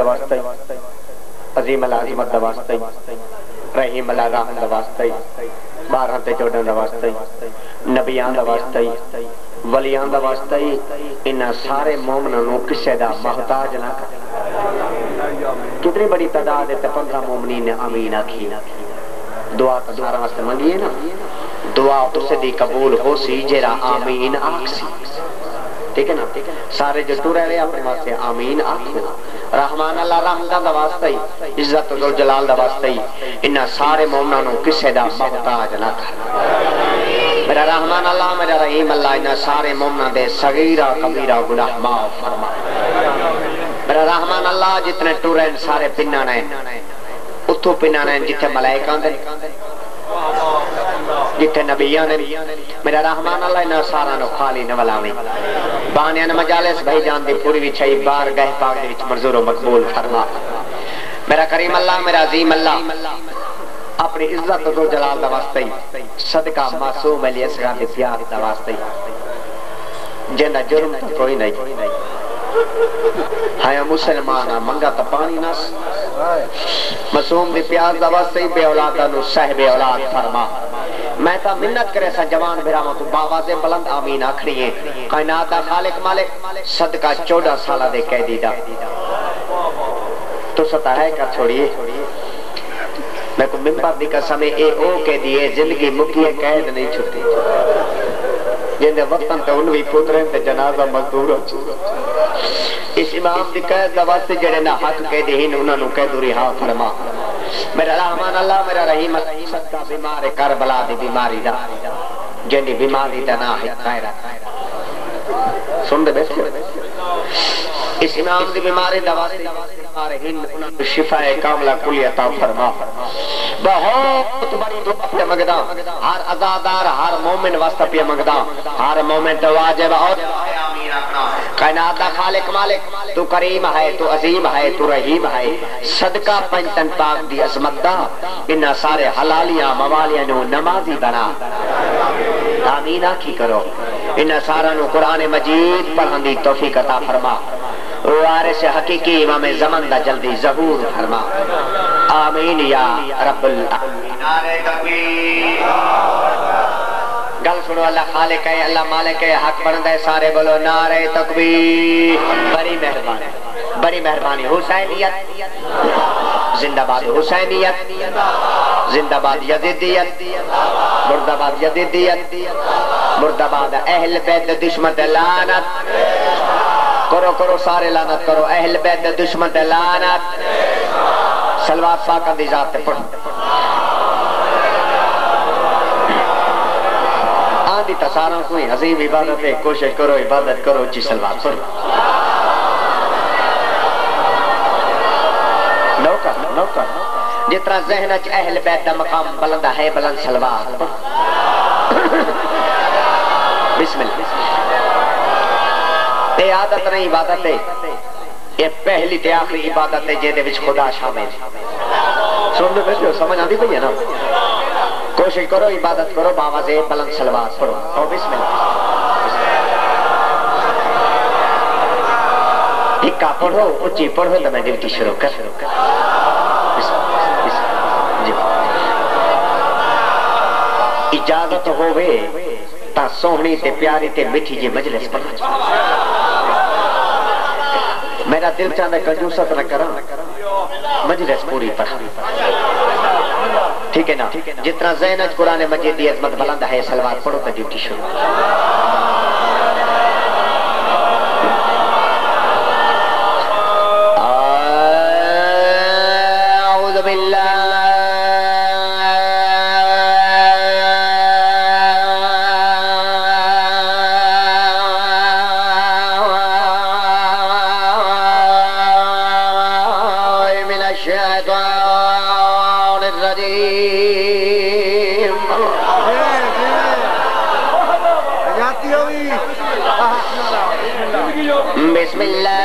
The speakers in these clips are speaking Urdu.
دواستے عظیم العظمت دواستے رحیم الرحم دواستے 12 تے 14 دواستے نبیان دواستے ولیان دواستے انہاں سارے مومنوں نو کسے دا محتاج نہ کر کتنی بڑی تعداد ہے 15 مومنین نے آمین آکھی دعا تو سارا واسطے منگیے نا دعا اس دی قبول ہو سی جیرا آمین آکھ سی ٹھیک ہے نا سارے جو ٹو رہے اپنے واسطے آمین آکھو رحمان اللہ رحم دا واسطے عزت و جلال دا واسطے انہاں سارے مومنوں کسے دا محتاج نہ کر میرا رحمان اللہ میرا رحیم اللہ انہاں سارے مومنوں دے صغیرہ کبیرہ گناہ معاف فرما میرا رحمان اللہ جتنے ٹو رہے سارے پناں نے اتھو پناں نے جتنے ملائکہ دے جتنے نبیان نے میرا رحمان اللہ انہاں سارا نو خالی نہ ولاویں بانیان مجالس بھائی جان دی پوری وچھائی بار گہ پاک دے وچ منظور و مقبول فرما میرا کریم اللہ میرا عظیم اللہ اپنی عزت و جلال دا واسطے صدقہ معصوم علی اصغر دے پیار دا واسطے جنہ جرم تو کوئی نہیں ہاں مسلمانا منگا تا پانی نس معصوم دی پیار دا واسطے بے اولادہ نو صاحب اولاد فرما میں تا منت کرے سا جوان بھرامہ تو باواز بلند آمین آکھنی ہے کائنات دا خالق مالک صدقہ 14 سالہ دے قیدی دا تو ستا ہے کر چھوڑیے میں کو ممبر دی قسمیں اے او کے دیئے زندگی مکیے قید نہیں چھٹی جن دے وقتاں تے انوی پتریں تے جنازہ مزدور ہو اس امام دی قید دا واسطے جڑے نہ حق قیدی ہی انہاں نو قید رہا فرما میرا رحمان اللہ میرا رحیم صدقہ بیمار کربلا دی بیماری دا جن دی بیماری دا نہ ہے خیرات سن دے بیٹھے اس امام دی بیماری دا واسطے ہمارے ہند شفاء کاملہ کلی عطا فرما بہت بڑی دعا پہ مگدا ہر عزادار ہر مومن واسطہ پہ مگدا ہر مومن تو واجب اور کائنات دا خالق مالک تو کریم ہے تو عظیم ہے تو رحیم ہے صدقہ پنجتن پاک دی عظمت دا انہا سارے حلالیاں موالیاں نو نمازی بنا آمین آکھی کرو انہا سارا نو قرآن مجید پڑھن دی توفیق عطا فرما وارث حقیقی امام زمن دا جلدی ظہور فرما آمین یا رب العالمین نعرہ تکبیر گل سنو اللہ خالق ہے اللہ مالک ہے حق بند ہے سارے بولو نعرہ تکبیر بڑی مہربانی حسینیت زندہ باد حسینیت زندہ باد یزیدیت مردہ باد یزیدیت مردہ باد اہل بیت دشمن لعنت کرو سارے لعنت کرو اہل بیت دشمن لعنت صلوات پاک دی ذات پڑھ آندھی تساروں کوئی عظیم عبادت ہے کوشش کرو عبادت کرو اچھی صلوات پڑھ نوکر جتنا ذہن اچ اہل بیت دا مقام بلندہ ہے بلند صلوات پڑھ بسم اللہ یہ عادت نہیں عبادت ہے یہ پہلی تے آخری عبادت ہے جیدے وچ خدا شامل سن دے بیٹھو سمجھ آندی پئی ہے نا کوشش کرو عبادت کرو باواز بلند صلوات پڑھو اور بسم اللہ ٹھیکا پڑھو اچھی پڑھو تو میں ڈیوٹی شروع کر اجازت ہوئے تا سوہنی تے پیاری تے مٹھی جی مجلس پڑھنا میرا دل چاہتا ہے کنجوست نہ کرا مجلس پوری پڑھا ٹھیک ہے نا جتنا زینج قرآن مجید دی عظمت بلند ہے صلوات پڑھو تا ڈیوٹی شروع اعوذ باللہ بسم اللہ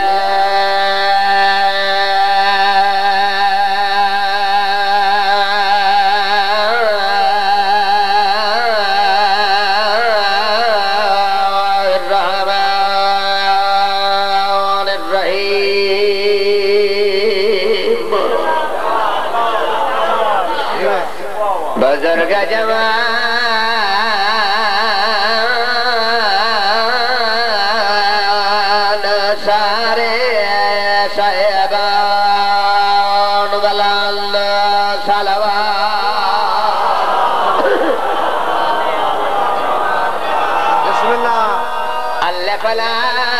الرحمن الرحیم بزرگ جوان سارے صاحبان ولال صلوات بسم اللہ اللہ فلا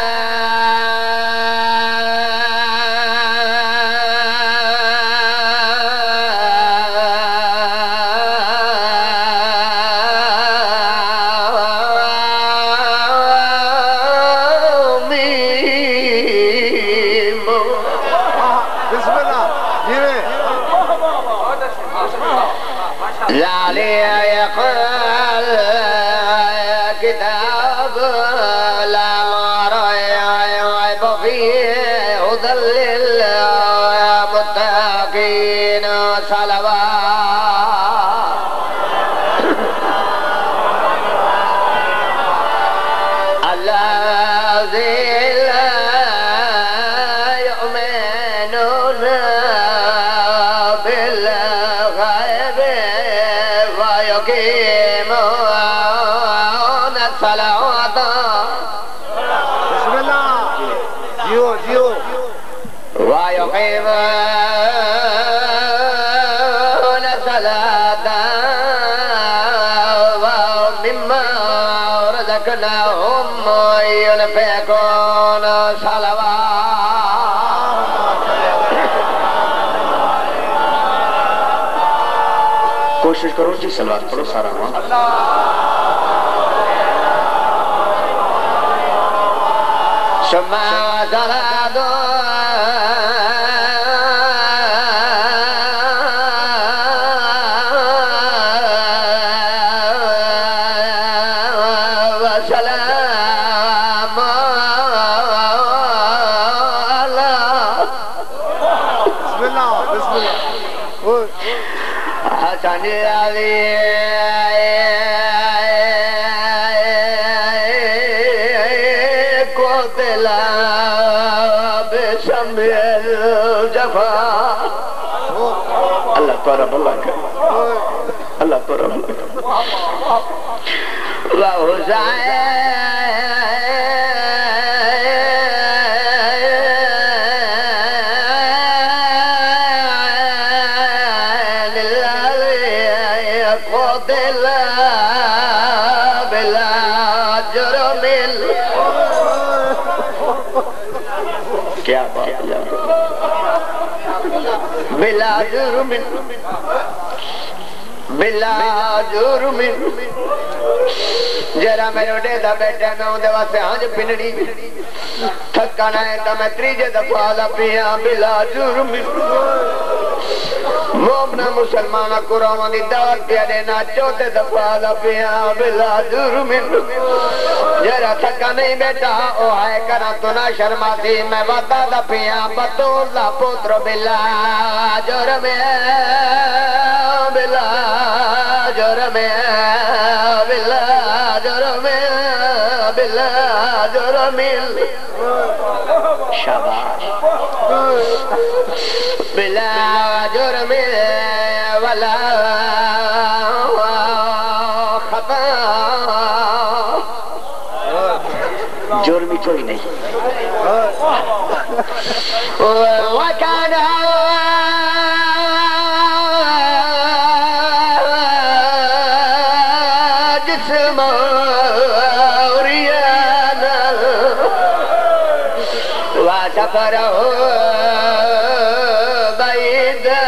كتاب لا ريب فيه هدى للمتقين صلوات الذين لا يؤمنون بالغيب ويقيمون الصلاة بسم اللہ جیو جیو ويقيمون الصلاة ومما رزقناهم ينفقون صلوات کوشش کرو جی صلوات پڑھو سارا ہوا شما زلادو وسلام بسم اللہ بسم اللہ حسن علی کو دلا بشم الجفا اللہ تورا بھلا کرے اللہ تورا بھلا کرے کیا بات بلا جرم بلا جرم جرا میرے ڈے دا بیٹھا نہ دے واسطے ہنج پنڑی تھکانا ہے تا میں تریجے دفعہ لا پیا بلا جرم مومنا مسلمانہ قرآن دی دعوت پیا دینا چوتے دفعہ لا پیا بلا جرم جرا تھکا نہیں بیٹا او ہے کرا تو نہ شرما تھی میں وعدہ دا پیا بطول دا پتر بلا جرم بلا جرم بلا جرم بلا جرم شاباش بلا جرم ولا خطا جرمی کوئی نہیں وكان جسم عريانا وسفره بعيدا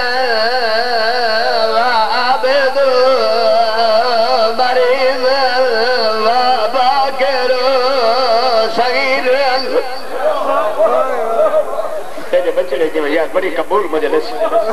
وعبد مريضا وباكر صغيرا تیرے بچڑے جی میں یار بڑی قبول مجلس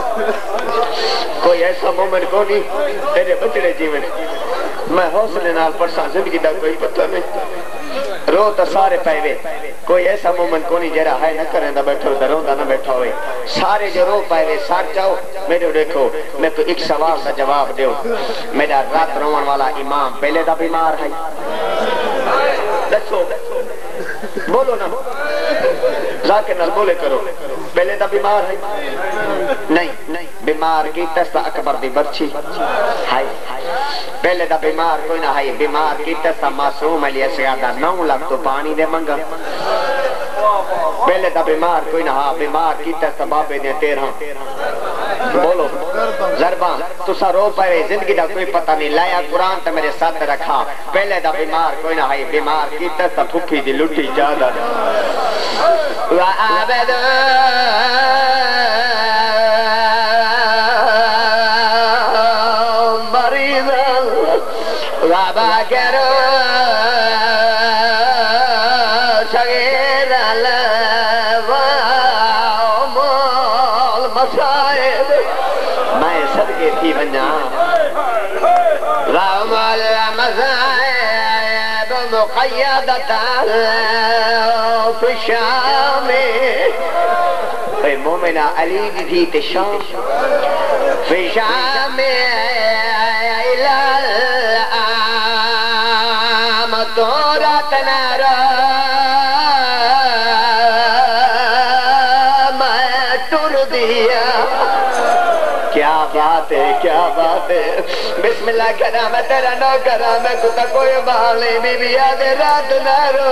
کوئی ایسا مومن کو نہیں تیرے بچڑے جی میں حوصلے نال پرسان زندگی دا کوئی پتہ نہیں رو تا سارے پائے کوئی ایسا مومن کو نہیں جرا ہے نہ کریں دا بیٹھو دا رو دا نہ بیٹھا ہوئے سارے جو رو پائے سار جاؤ میرے دیکھو میں تو ایک سوال دا جواب دیو میرا رات روان والا امام پہلے دا بیمار ہے دسو بولو نا ذاکر نال بولے کرو پہلے دا بیمار ہے نہیں بیمار کی تستا اکبر دی برچی ہائی پہلے دا بیمار کوئی نہ ہے بیمار کی تستا معصوم علی اسیادہ 9 لاکھ تو پانی دے منگا پہلے دا بیمار کوئی نہ ہاں بیمار کی تستا بابے دے 13 بولو ضربان تو سا رو پہرے زندگی دا کوئی پتہ نہیں لایا قرآن تا میرے ساتھ رکھا پہلے دا بیمار کوئی نہ ہے بیمار کی تستا پھکی دی لٹی جادہ وعبد مريضا وبكر صغيرا وام المصائب میں صدقے تھی بنا رام المصائب مقیدتا في الشام اے مومنہ علی بھی تھی شام في الشام الى الآم تورات نارا میں ٹر دیا کیا بات ہے بسم اللہ کرام تیرا نو کرام کتا کوئی بالی بی بی آد رات نہ رو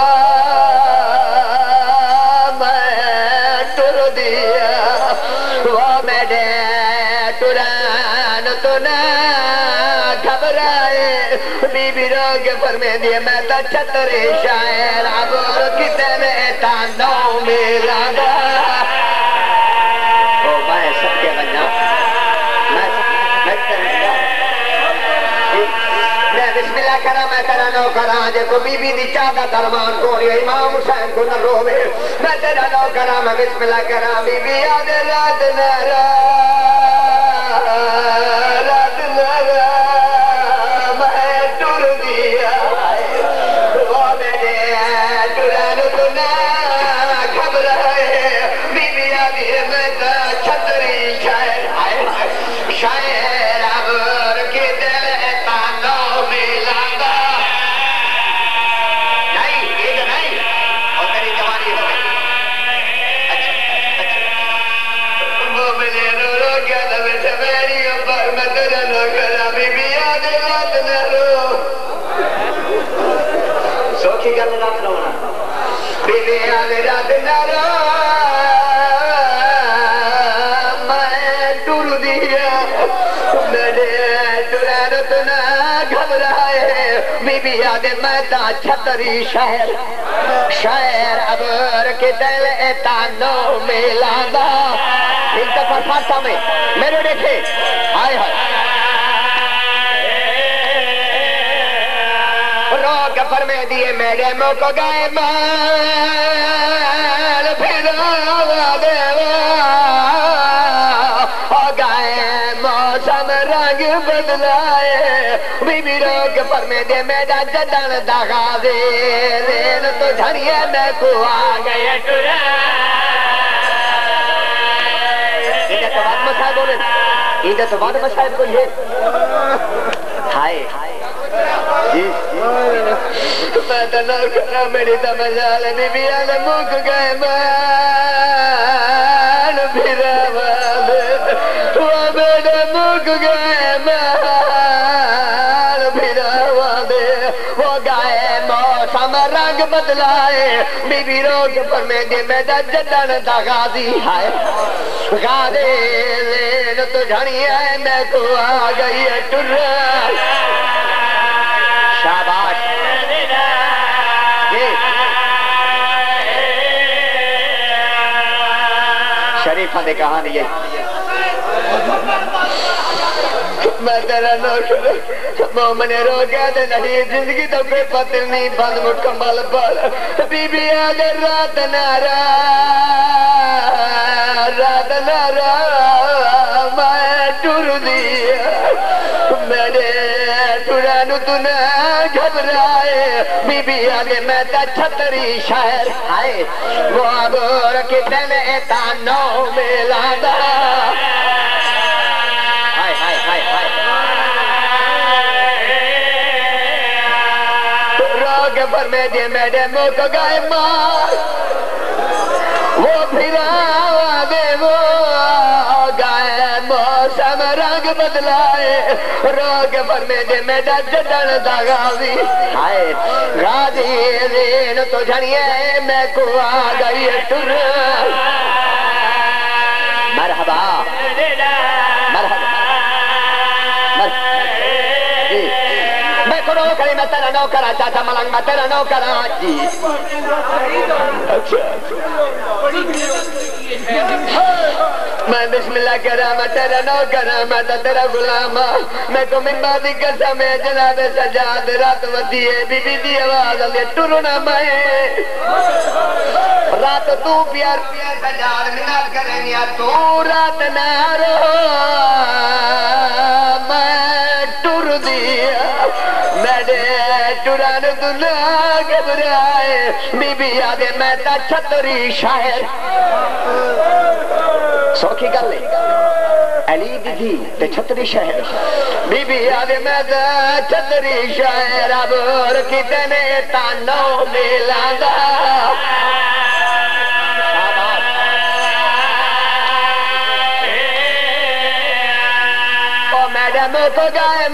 میں ٹر دیا وہ میڈے ٹران تو نہ گھبرائے بی بی روگ پر میں دیے میں تا چھتری شاعر عبور کی تیرے تاندوں میرا دا میں سب کے بنجا بسم اللہ کرا میں تیرا نو کرا جے کو بی بی دی چاہتا درمان کو امام حسین کو نہ روے میں تیرا نو کرا میں بسم اللہ کرا بی بی آد رات نارا میں ٹر دیا وہ میرے ٹران تو نہ گھبرائے بی بی آد میں تا چھتری شاعر شاعر عبر کی دل تانوں ملا دا نہیں اور تیری جوانی ہو گئی اچھا وہ مجھے رو کیا تھا ویسے میری اوپر میں تیرا رو کرا بی بی آدھے رات نہ رو سوکھی گل رات رونا بی بی آدھے رات نہ رو میں ٹر دیا میرے ٹران تو نہ گھبرائے بی بی آدھے میں تا چھتری شاعر عبر کے دل تانوں ملا دا انتفار فارسا میں میرے دیکھے آئے روک پر میں دیے میرے موکو گئے مال پھراوا دیوا ہو گئے موسم رنگ بدلائے بی بی روک پر میں دیے میرا جدن داغا دے دین تو جھڑیے میں کو آ گئے ٹرا ایدہ تو بعد مسائل کو یہ ہائے میں تنہ کرا میری تمجال بی بی آنے مک گئے مان پھرا وادے وہ میرے مک گئے مان پھرا وادے وہ گائے موسم رنگ بدلائے بی بی روگ پر میں دے میں دا جدن دا غازی ہے غازی لین تو جھڑی ہے میں کو آ گئی ہے ٹر شاباش شریفہ نے کہانی ہے میں تیرا نوکر مومن رو گیا دے نہیں زندگی تو کوئی پتر نہیں بند مکمل پر بی بی آگے رات نارا میں ٹر دیا میرے ٹرانو تو نہ گھبرائے بی بی آگے میں تا چھتری شاعر آئے وہ عبور کی دل تانوں ملا دا روگ پر فرمے دے میڈے موک گائے ماں وہ پھرا دے وہ گائے موسم رنگ بدلائے روگ فرمے دے میڈا جدن دا غازی ہائے غازی زین تو جھنیے میں کو آگئی ٹر مرحبا مرحبا جی میں کو نوکری میں تیرا نوکرا چاچا ملنگ میں تیرا نوکرا جی میں بسم اللہ کرا میں تیرا نوکرا میں تیرا غلام میں کو من بعد قسم جناب سجاد رات ودیے بی بی دی آواز علی ٹرنا میں رات تو پیار پیار سجاد منال کریں یا تو رات نارو میں ٹر دیا میڈے ٹران دنیا گھبرائے بی بی آدھے میں تا چھتری شاعر سوکھی کر لے علی دی تھی تے چھتری شاعر بی بی آدھے میں تا چھتری شاعر اب رکھتے نے تانو ملانا او میڈم کو گائے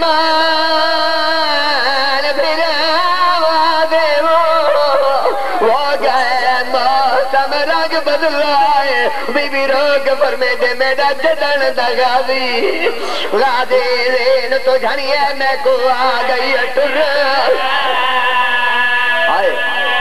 مان پھر آوازے وہ گئے موسم رنگ بدلائے بی بی روگ فرمے دے میڈا جدن دا غازی غازی زین تو جھنیے میں کو آگئی ٹر آئے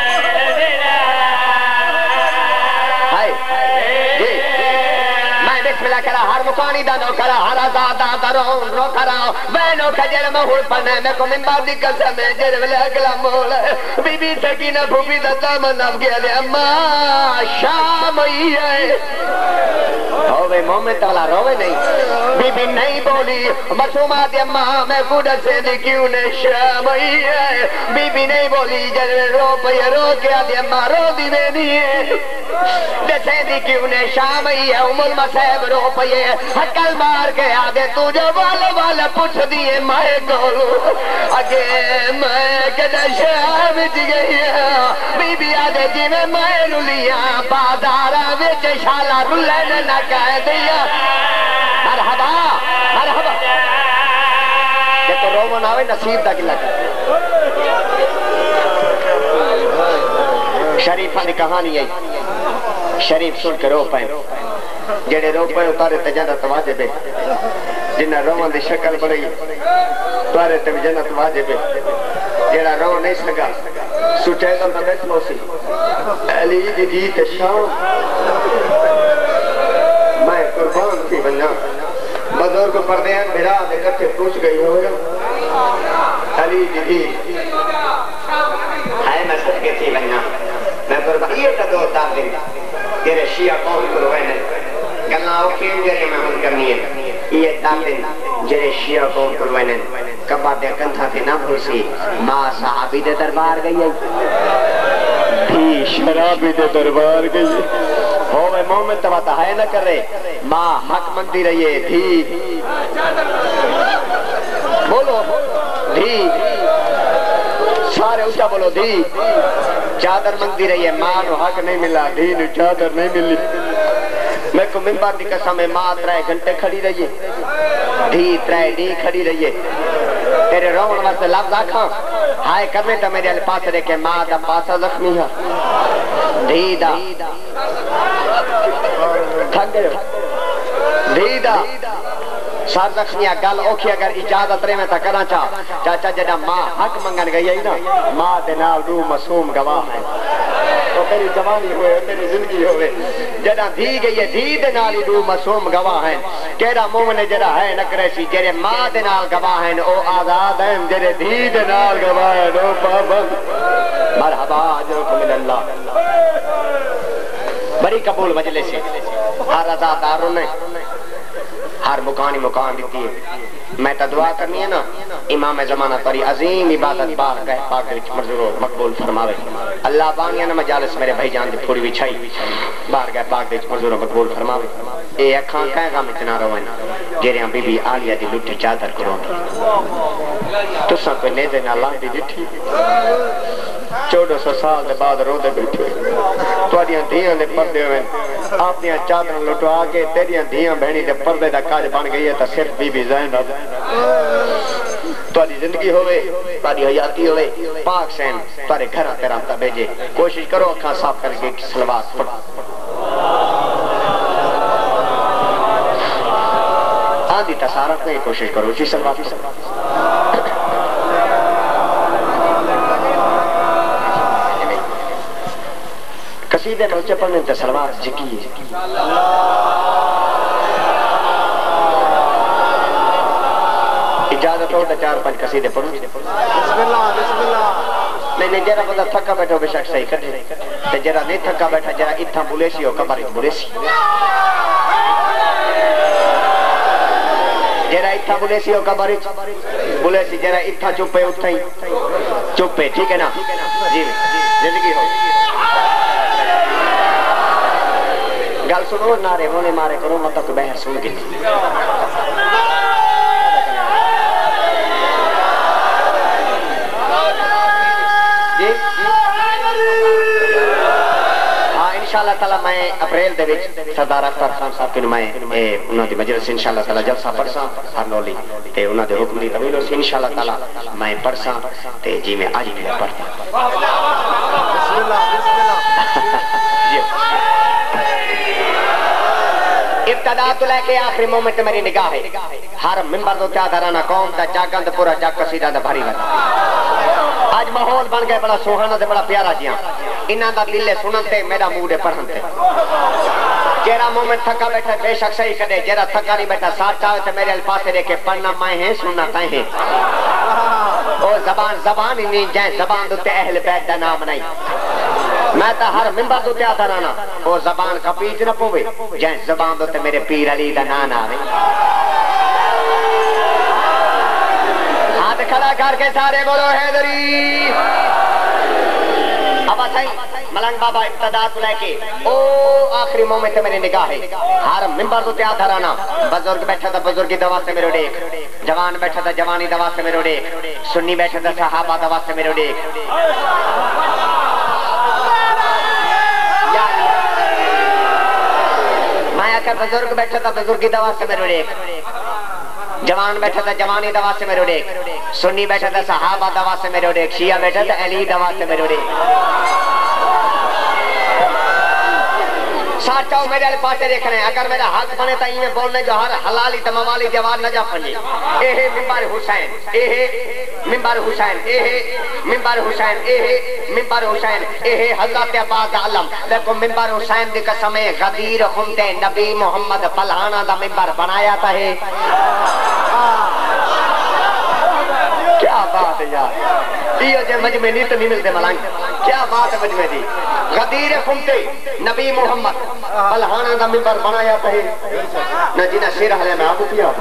بسم اللہ کرا ہر مکانی دا نو کرا ہر آزاد دا رون رو کرا بینو کجر محول پنے میں کو من بعد قسم ہے جر ولی اگلا مول بی بی سکینہ بھوبی دا دامن اب گیا دے اماں شام ہی ہے ہوئے مومن تالا روے نہیں بی بی نہیں بولی مسومہ دے اماں میں گوڑا سے دی کیوں نے شام ہی ہے بی بی نہیں بولی جر رو پہ رو کیا دے اماں رو دی میں نہیں ہے جیسے دی کیوں نے شام ہی ہے ام المسیب رو پئے حکل مار کے آدھے تو جو والا پوچھ دیئے مائے گولو اگے میں کدہ شام جی گئی بی بی آدھے جی میں مائے رلیاں بادارہ ویچ شالا رلین نہ کہہ دیا مرحبا مرحبا کہ تو رومن آوے نصیب دا گلہ شریفہ نے کہانی ہے شریف سن کے رو پائیں جڑے رو پائیں اتارے تے جنت واجبے جنہ روان دی شکل بڑی اتارے تے جنت واجبے جڑا رو نہیں سکا سوچے گا تو بیت موسی علی دی جیت شام میں قربان تھی بننا بزرگ پردیاں بھرا دے کٹھے پوچھ گئی ہوئے علی دی جیت ہائے میں صدقے تھی بننا میں قربان یہ تا دو تاب دن تیرے شیعہ قوم کروے نے گلنا اوکین جرے میں ہم کرنی ہے یہ تاب دن جرے شیعہ قوم کروے نے کبا دے کنتھا تھی نہ بھوسی ماں صحابی دے دربار گئی ہے بھی شرابی دے دربار گئی ہے ہوئے مومن تباتا ہے نہ کر رہے ماں حق مندی رہیے دھی بولو دھی سارے اچھا بولو دھی چادر مندی رہی ہے ماں نو حق نہیں ملا دھی نو چادر نہیں ملی میں کو ممبر دی قسم ہے ماں 3 گھنٹے کھڑی رہی ہے دھی 3 دی کھڑی رہی ہے تیرے رومن واسطے لفظ آکھاں ہائے کرنے تا میرے علی پاس رہے کہ ماں دا پاسا زخمی ہے دھی دا تھک گئے دھی دا سار زخمیہ گل اوکھی اگر اجازت رہے میں تا کرنا چاچا جڑا ماں حق منگن گئی ہے نا ماں دے نال رو معصوم گواہ ہے تو تیری جوانی ہوئے تیری زندگی ہوئے جڑا دھی گئی ہے دھی دے نال رو معصوم گواہ ہے کیڑا مومن جڑا ہے نکریسی جڑے ماں دے نال گواہ ہیں او آزاد ہیں جڑے دھی دے نال گواہ ہیں او پابند مرحبا اجرکم من اللہ بڑی قبول مجلس سے ہر عزاداروں نے ہر مکانی مکان دیتی ہے میں تا دعا کرنی ہے نا امام زمانہ پری عظیم عبادت بارگاہ پاک وچ منظور و مقبول فرماوے اللہ بانیاں نہ مجالس میرے بھائی جان دی پوری وچھائی بارگاہ پاک وچ منظور و مقبول فرماوے اے اکھاں کہے گا مچنا روئن جیریاں بی بی آلیہ دی لٹھی چادر کروں تساں کوئی نیزے نہ اللہ دی ڈٹھی 1400 سال دے بعد رو دے بیٹھے تواڈیاں دھیاں دے پردے ہوئے اپنی چادر لٹوا کے تیریاں دھیاں بہنی دے پردے دا کاج بن گئی ہے تا صرف بی بی زینب تواڈی زندگی ہوئے تواڈی حیاتی ہوئے پاک سین تواڈے گھراں تے رحمتاں بھیجے کوشش کرو اکھاں صاف کر کے صلوات پڑھو آندھی تسارہ کو کوشش کرو جی صلوات قصیدے میں اچھے پڑھنے تے صلوات جکی اجازت ہو تو 4-5 قصیدے پڑھو بسم اللہ بسم اللہ میں جرا بندہ تھکا بیٹھا بے شک صحیح کٹے تے جرا نہیں تھکا بیٹھا جرا اتھا بولیسی ہو کمر بولیسی جرا اتھا بولیسی ہو کمر بولیسی جرا اتھا چپے اتھا ہی چپے ٹھیک ہے نا جی زندگی ہو گل سنو نعرے مونے مارے کرو مطلب تو بہر سن کے انشاءاللہ تعالی میں اپریل دے وچ سردار اختر خان صاحب کے نمائیں انہاں دی مجلس انشاءاللہ تعالی جلسہ پڑھساں ہر نولی تے انہاں دے حکم دی طویل سی انشاءاللہ تعالی میں پڑھساں تے جی میں آج بھی پڑھتا بسم اللہ بسم اللہ جی ابتدا تو لے کے آخری مومنٹ میری نگاہ ہے ہر ممبر دو کیا درانا قوم تا جاگند پورا جاگ قصیدہ دا بھاری ودا آج ماحول بن گئے بڑا سوہانا تے بڑا پیارا جیاں انہاں دا دلے سنن تے میرا موڈے پڑھن تے جیرا مومنٹ تھکا بیٹھا بے شک صحیح کدے جیرا تھکا نہیں بیٹھا ساتھ چاہے تے میرے الفاظ سے دیکھے پڑھنا میں ہیں سننا تائیں ہیں او زبان ہی نہیں جائیں زبان دوتے اہل بیت دا نام نہیں میں تا ہر ممبر دوتے آتا رانا او زبان کا پیچ نہ پوے جائیں زبان دوتے میرے پیر علی دا نان آوے ہاتھ کھڑا کر کے سارے بولو حیدری اب صحیح ملنگ بابا ابتدا تو لے کے او آخری مومنٹ میری نگاہ ہے ہر ممبر تو تیار دھرانا بزرگ بیٹھا تھا بزرگی دوا سے میرے ڈیک جوان بیٹھا تھا جوانی دوا سے میرے ڈیک سنی بیٹھا تھا صحابہ دوا سے میرے ڈیک میں آکر بزرگ بیٹھا تھا بزرگی دوا سے میرے ڈیک جوان بیٹھا تھا جوانی دوا سے میرے ڈیک سنی بیٹھا تھا صحابہ دوا سے میرے ڈیک شیعہ بیٹھا تھا علی دوا سے میرے ڈیک ساتھ چاہو میرے الفاظ دیکھنے ہیں اگر میرا حق بنے تا میں بولنے جو ہر حلالی تموالی جواب نہ جا پنجی اے ہے ممبر حسین اے ہے ممبر حسین اے ہے ممبر حسین اے ہے ممبر حسین اے ہے حضرت عباس عالم لیکن ممبر حسین دی قسم غدیر خمت نبی محمد پلہانہ دا ممبر بنایا تا ہے کیا بات ہے یار یہ جو مجمع نہیں تو نہیں ملتے ملنگ کیا بات ہے مجمع دی غدیر خمت نبی محمد پلہانہ دا ممبر بنایا تا ہے نہ جنہ شیر حلے میں آپ کیا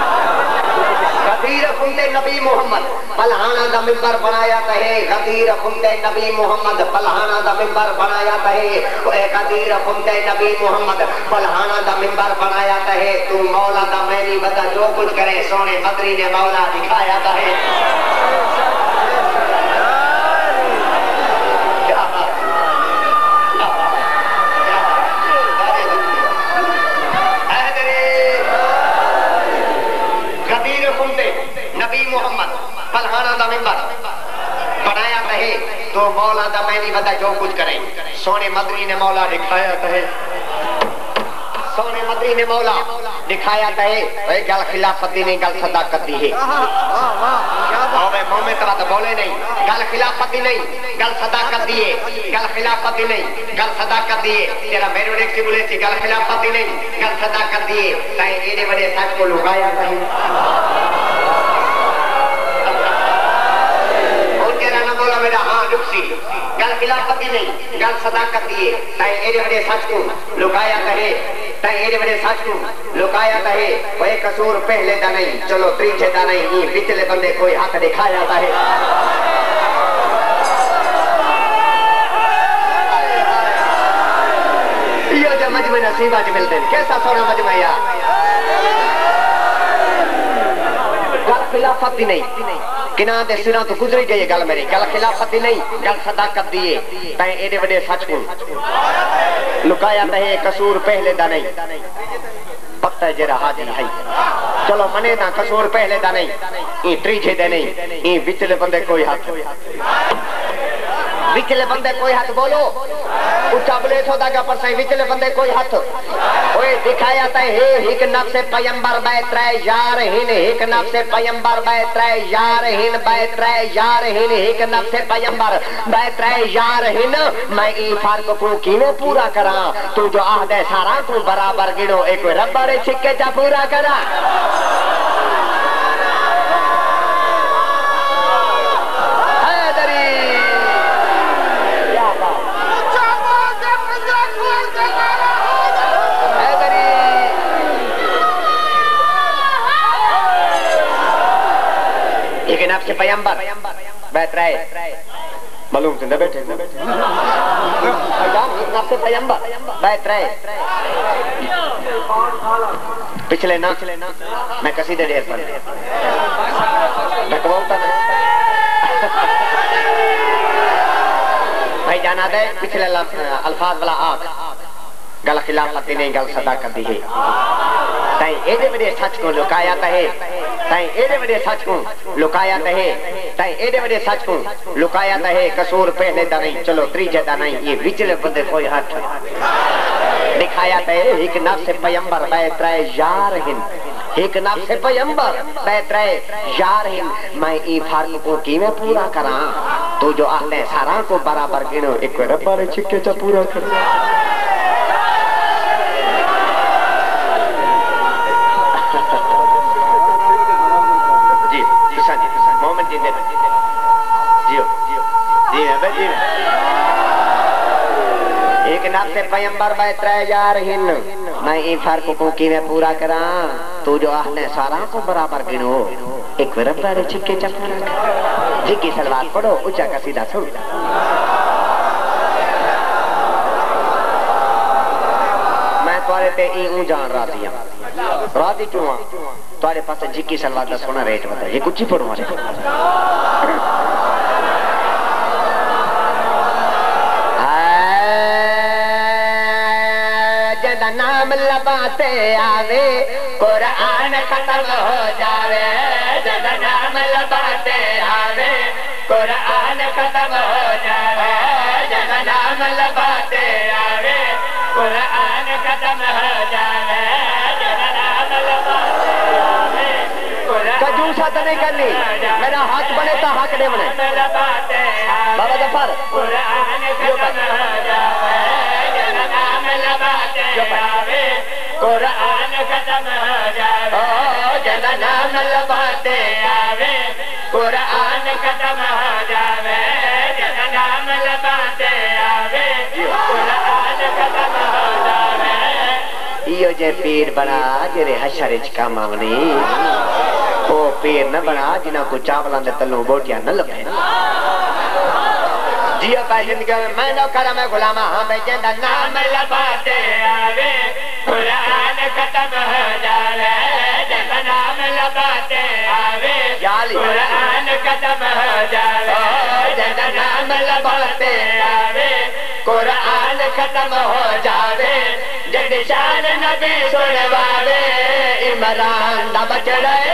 غدیر خمت نبی محمد پلہانہ دا ممبر بنایا تا ہے غدیر خمت نبی محمد پلہانہ دا ممبر بنایا تا ہے اے غدیر خمت نبی محمد پلہانہ دا ممبر بنایا تا ہے تو مولا دا میں نہیں بتا جو کچھ کرے سونے مدری نے مولا دکھایا تا ہے پلہانہ دا ممبر بنایا تھے تو مولا دا میں نہیں بتا جو کچھ کریں سونے مدری نے مولا دکھایا تھے سونے مدری نے مولا دکھایا تھے گل خلافتی نہیں گل صداقتی ہے مومن طرح تو بولے نہیں گل خلافتی نہیں گل صداقت دیئے گل خلافتی نہیں گل صداقت دیئے تیرا میرے ایک سی بولے تھی گل خلافتی نہیں گل صداقت دیئے تائیں اینے بڑے سچ کو لگایا تھے میرا ہاں رکسی گل خلافتی نہیں گل صداقت دیئے تائیں ایرے بڑے سچ کو لکایا کہے تائیں ایرے بڑے سچ کو لکایا کہے وہ ایک قصور پہلے دا نہیں چلو تریجھے دا نہیں یہ بچلے بندے کوئی حق دکھایا کہے یہ جو مجمع نصیبہ جو ملتے ہیں کیسا سونا مجمع یار گل خلافتی نہیں کناں دے سراں تو گزری گئی گل میری گل خلافت دی نہیں گل صداقت دی ہے تائیں ایڈے وڈے سچ کو لکایا تے قصور پہلے دا نہیں پتہ جڑا حاجی ہے چلو منے دا قصور پہلے دا نہیں این تریجے دے نہیں این وچلے بندے کوئی ہاتھ وچلے بندے کوئی ہاتھ بولو اچھا بلے سودا کا پرسائیں وچلے بندے کوئی ہاتھ اوے دکھایا تے ایک نفس پیغمبر بے ترے یار ہن ایک نفس پیغمبر بے ترے یار ہن بے ترے یار ہن ایک نفس پیغمبر بے ترے یار ہن میں ای فرق کو کیویں پورا کراں تو جو عہد سارا کو برابر گنو ایک ربر چھکے چا پورا کراں نفس پیغمبر بیٹھ رہے معلوم سے نہ بیٹھے نفس پیغمبر بیٹھ رہے پچھلے نا میں قصیدے ڈھیر پر میں کبولتا نا بھائی جانا دے پچھلے الفاظ والا آنکھ گل خلافت نہیں گل صداقت دی ہے تائیں ایڈے بڑے سچ کو لکایا ہے تائیں ایڈے بڑے سچ کو لکایا ہے تائیں ایڈے بڑے سچ کو لکایا ہے قصور پہلے دا نہیں چلو تریجے دا نہیں یہ وچلے بندے کوئی ہاتھ دکھایا ہے ایک نفس پیغمبر بے ترے یار ہن ایک نفس پیغمبر بے ترے یار ہن میں ای فرق کو کیویں پورا کراں تو جو اہل سارا کو برابر گنو ایک ربر چھکے چا پورا کراں ایک نفس پیغمبر بے ترے یار ہن میں ای فرق کو کیویں پورا کراں تو جو اہل سارا کو برابر گنو ایک ربر چھکے چا پورا کراں جی کی سلوات پڑھو اچھا قصیدہ سن میں تمہارے تے ای اون جان راضی ہوں راضی کیوں ہاں تمہارے پاس جی کی سلوات دا سونا ریٹ بتا یہ کچھ ہی پڑھو ہمارے نام لباتے آوے قرآن ختم ہو جاوے جب نام لباتے آوے قرآن ختم ہو جاوے جب نام لباتے آوے قرآن ختم ہو جاوے جب نام لباتے آوے کجوسا تو نہیں کرنی میرا ہاتھ بنے تا حق دے بنے بابا ظفر قرآن ختم ہو جاوے قرآن ختم ہو جاوے جب نام لباتے آوے قرآن ختم ہو جاوے جب نام لباتے آوے قرآن ختم ہو جاوے یہ جے پیر بنا جرے حشر چکا مامنی او پیر نہ بنا جنہ کو چاولان دے تلوں بوٹیاں نہ لبھے جیو پہ زندگی میں نو کرم غلامہ ہاں میں جندہ نام لباتے آوے قرآن ختم ہو جاوے جب نام لباتے آوے قرآن ختم ہو جاوے جب نام لباتے آوے قرآن ختم ہو جاوے جد شان نبی سنواوے عمران دا بچ رہے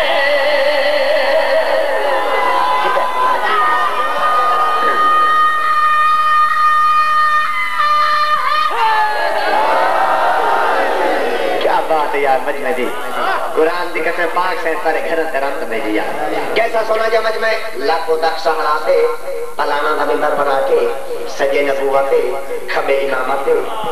یار مجمع دی قرآن دی قسم پاک سے سارے گھرن ترانت میں جیا کیسا سونا جو مجمع لاکھوں تک سہراتے پلانا نبندر بنا کے سجے نبوتے کھبے امامتے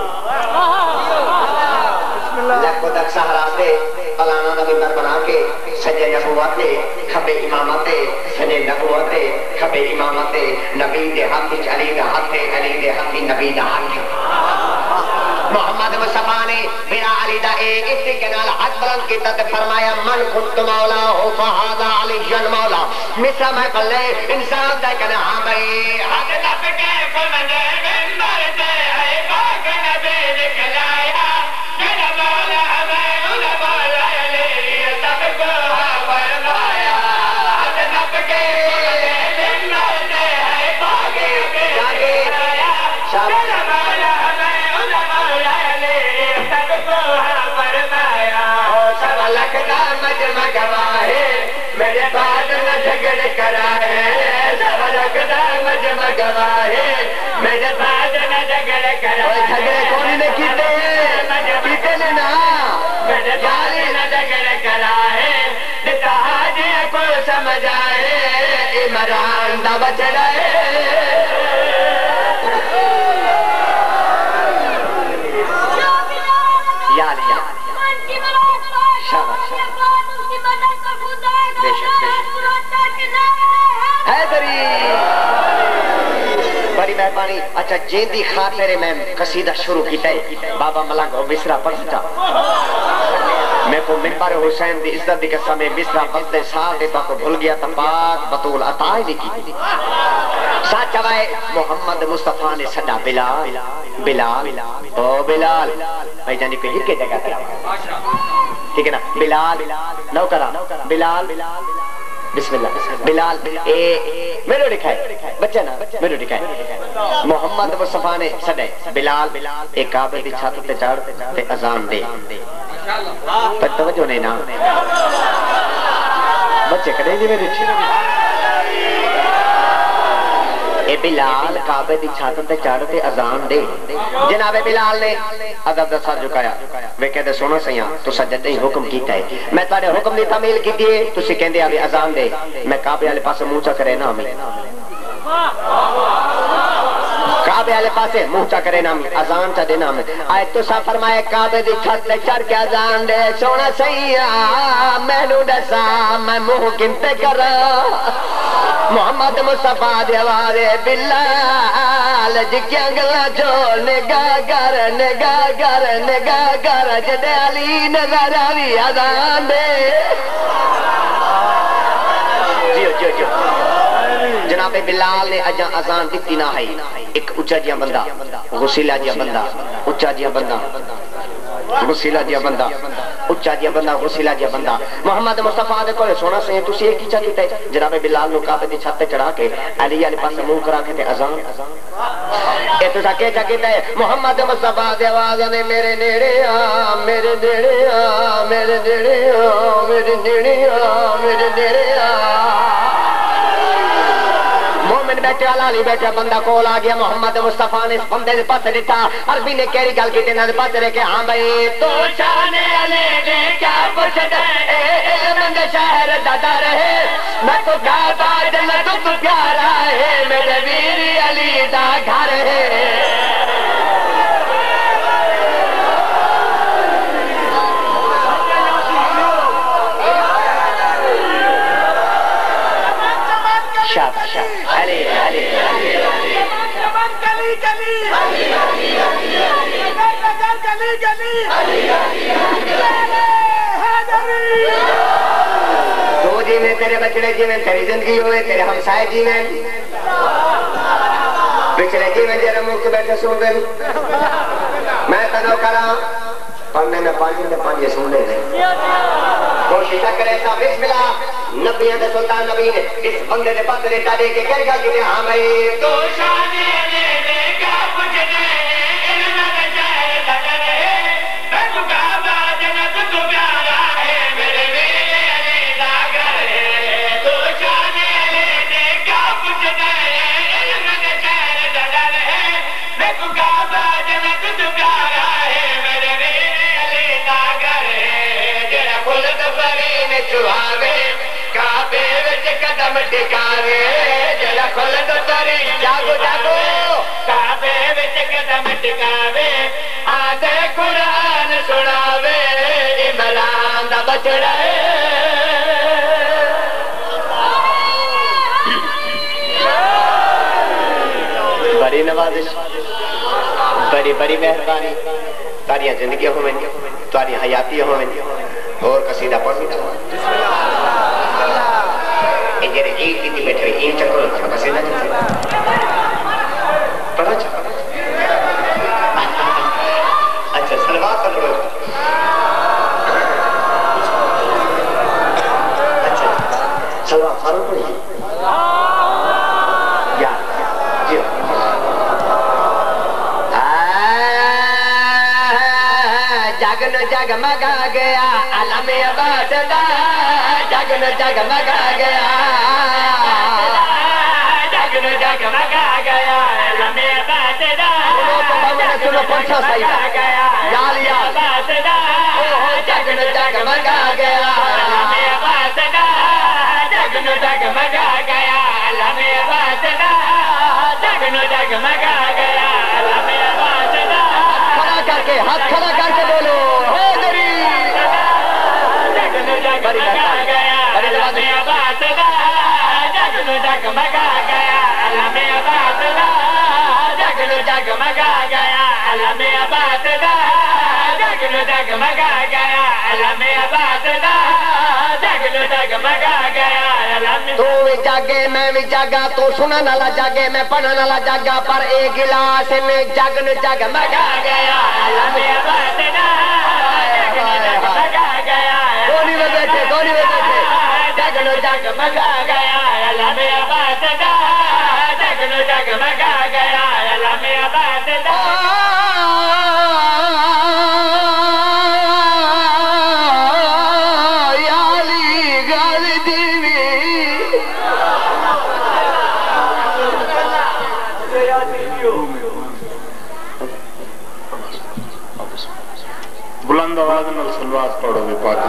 لاکھوں تک سہراتے پلانا نبندر بنا کے سجے نبوتے کھبے امامتے سجے نبوتے کھبے امامتے نبی دے ہاتھ علی دے ہاتھ علی دے ہاتھ نبی دے ہاتھ محمد مصطفیٰ نے بنا علی دا اس کے نال حق بلند کیتا تے فرمایا من کنت مولا ہو فہذا علی جن مولا مصر میں کلے انسان دا کنا ہاں بھئی حق لب کے کمندے ممبر تے ہے پاک نبی نکلایا جن مولا ہمیں ان مولا علی سب کو فرمایا حق لب کے میرے بعد نہ جھگڑ کرائے سبرکدہ مجمع گواہے میرے بعد نہ جھگڑ کرائے جھگڑے کون نے کیتے کیتے نے نا میرے بعد نہ جھگڑ کرائے دیتا حاجی کو سمجھ آئے عمران دا بچ رہے بڑی مہربانی اچھا جیندی خاطر میں قصیدہ شروع کیتا ہے بابا ملنگ اور مصرہ پڑھتا میں کو منبر حسین دی عزت دی قسم میں مصرہ پڑھتے سال دیتا تو بھول گیا تا پاک بطول عطائی لکھی ساتھ چوائے محمد مصطفیٰ نے صدا بلال بلال او بلال بھائی جانی کو ہر کے جگہ کرا ٹھیک ہے نا بلال نو کرا بلال بسم اللہ بلال میرے دکھائے بچہ نا میرے دکھائے محمد مصطفیٰ نے صدے بلال ایک کعبے دی چھت تے چڑھ تے اذان دے پر توجہ نہیں نا بچے کریں جی میرے اے بلال کعبے دی چھت تے چڑھ تے اذان دے جناب بلال نے ادب دا سر جھکایا وہ کہتے سنو سیاں تو سجدے ہی حکم کیتا ہے میں تارے حکم دی تعمیل کی دیئے تو سی کہندے ابھی اذان دے میں کعبے والے پاسے منہ چا کرے نا ہمیں کعبے والے پاسے منہ چا کرے نا ہمیں اذان چا دینا ہمیں آئے تو سا فرمائے کعبے دی چھت تے چڑھ کے اذان دے سونا سیاں میں نو دسا میں منہ کنتے کرا محمد مصطفیٰ دیوارے بلال جکیاں گلا جو نگاہ گر جدے علی نظر آوی اذان دے جیو جناب بلال نے اجا اذان دیتی نہ ہے ایک اچھا جیا بندہ غسیلہ جیا بندہ اچھا جیا بندہ غسیلہ جیا بندہ اچھا جیا بندہ غسیلہ جیا بندہ محمد مصطفیٰ دے کوئے سونا سے تسی ایک ہی چاہیتا ہے جناب بلال نو کعبے دی چھت تے چڑھا کے علی علی پاس منہ کرا کے تے اذان اے تو کیا چاہیتا ہے محمد مصطفیٰ دے آواز نے میرے نیڑے آ میرے نیڑے آ میرے نیڑے آ میرے نیڑے آ میرے نیڑے آ مومن بیٹھے علالی بیٹھے بندہ کول آ گیا محمد مصطفیٰ نے اس بندے دے پاس لٹھا عربی نے کہری گل کی دینا دے پاس رہے کہ ہاں بھئی تو شانے علی نے کیا پوچھ دے اے مند شہر دادا رہے میں تو کعبہ جنت تو پیارا ہے میرے ویر علی دا گھر ہے شاباش علی علی تو جی میں تیرے بچڑے جی میں تیری زندگی ہوئے تیرے ہمسائے جی میں بچڑے جی میں جیرے ملک بیٹھے سن دے میں تنو کرا پڑھنے میں پانچ سن دے کوشش کرے تا بسم اللہ نبیان دے سلطان نبی نے اس بندے دے پاس لیٹا دے کے کہے گا کہ ہاں بھئی تو شانے لے کا پوچھ دے علم دے جائے دکرے میں تو کعبہ جنت تو پیارا ہے میرے ویر علی دا گھر ہے تو شانے لے کا پوچھ دے علم دے جائے دکرے میں تو کعبہ جنت تو پیارا ہے میرے ویر علی دا گھر ہے جڑا خلد فرین چوہاوے کعبے وچ قدم ٹکاوے جڑا خلد تری جاگو جاگو کعبے وچ قدم ٹکاوے آدھے قرآن سناوے عمران دا بچڑا بڑی نوازش بڑی مہربانی تاریاں زندگی ہوئیں تاری حیاتی ہوئیں اور قصیدہ پڑھنی جیرے ایک کی بیٹھے ہوئی ایک چکر ہوئی قصیدہ پڑھا چاہا اچھا سلوات کا پڑھو اچھا سلوات فاروق پڑھی یا جیو جگن جگمگا گیا علم عباس دا جگن جگمگا گیا جگن جگمگا گیا علم عباس دا سنو پرچا سیدہ یا لیا عباس دا جگن جگمگا گیا علم عباس دا جگن جگمگا گیا علم عباس دا جگن جگمگا گیا علم عباس دا ہاتھ کھڑا کر کے بولو حیدری جگن جگمگا گیا علم عباس دا جگن جگمگا گیا علم عباس دا جگن جگمگا گیا علم عباس دا جگن جگمگا گیا علم عباس دا جگن جگمگا گیا تو بھی جاگے میں بھی جاگا تو سنن والا جاگے میں پڑھن والا جاگا پر ایک گلاس میں جگن جگمگا گیا علم عباس دا جگن جگمگا گیا دونی میں بیٹھے جگن جگمگا گیا علم عباس دا جگن جگمگا گیا علم عباس دا بلند آواز میں صلوات پڑھو گے پاکی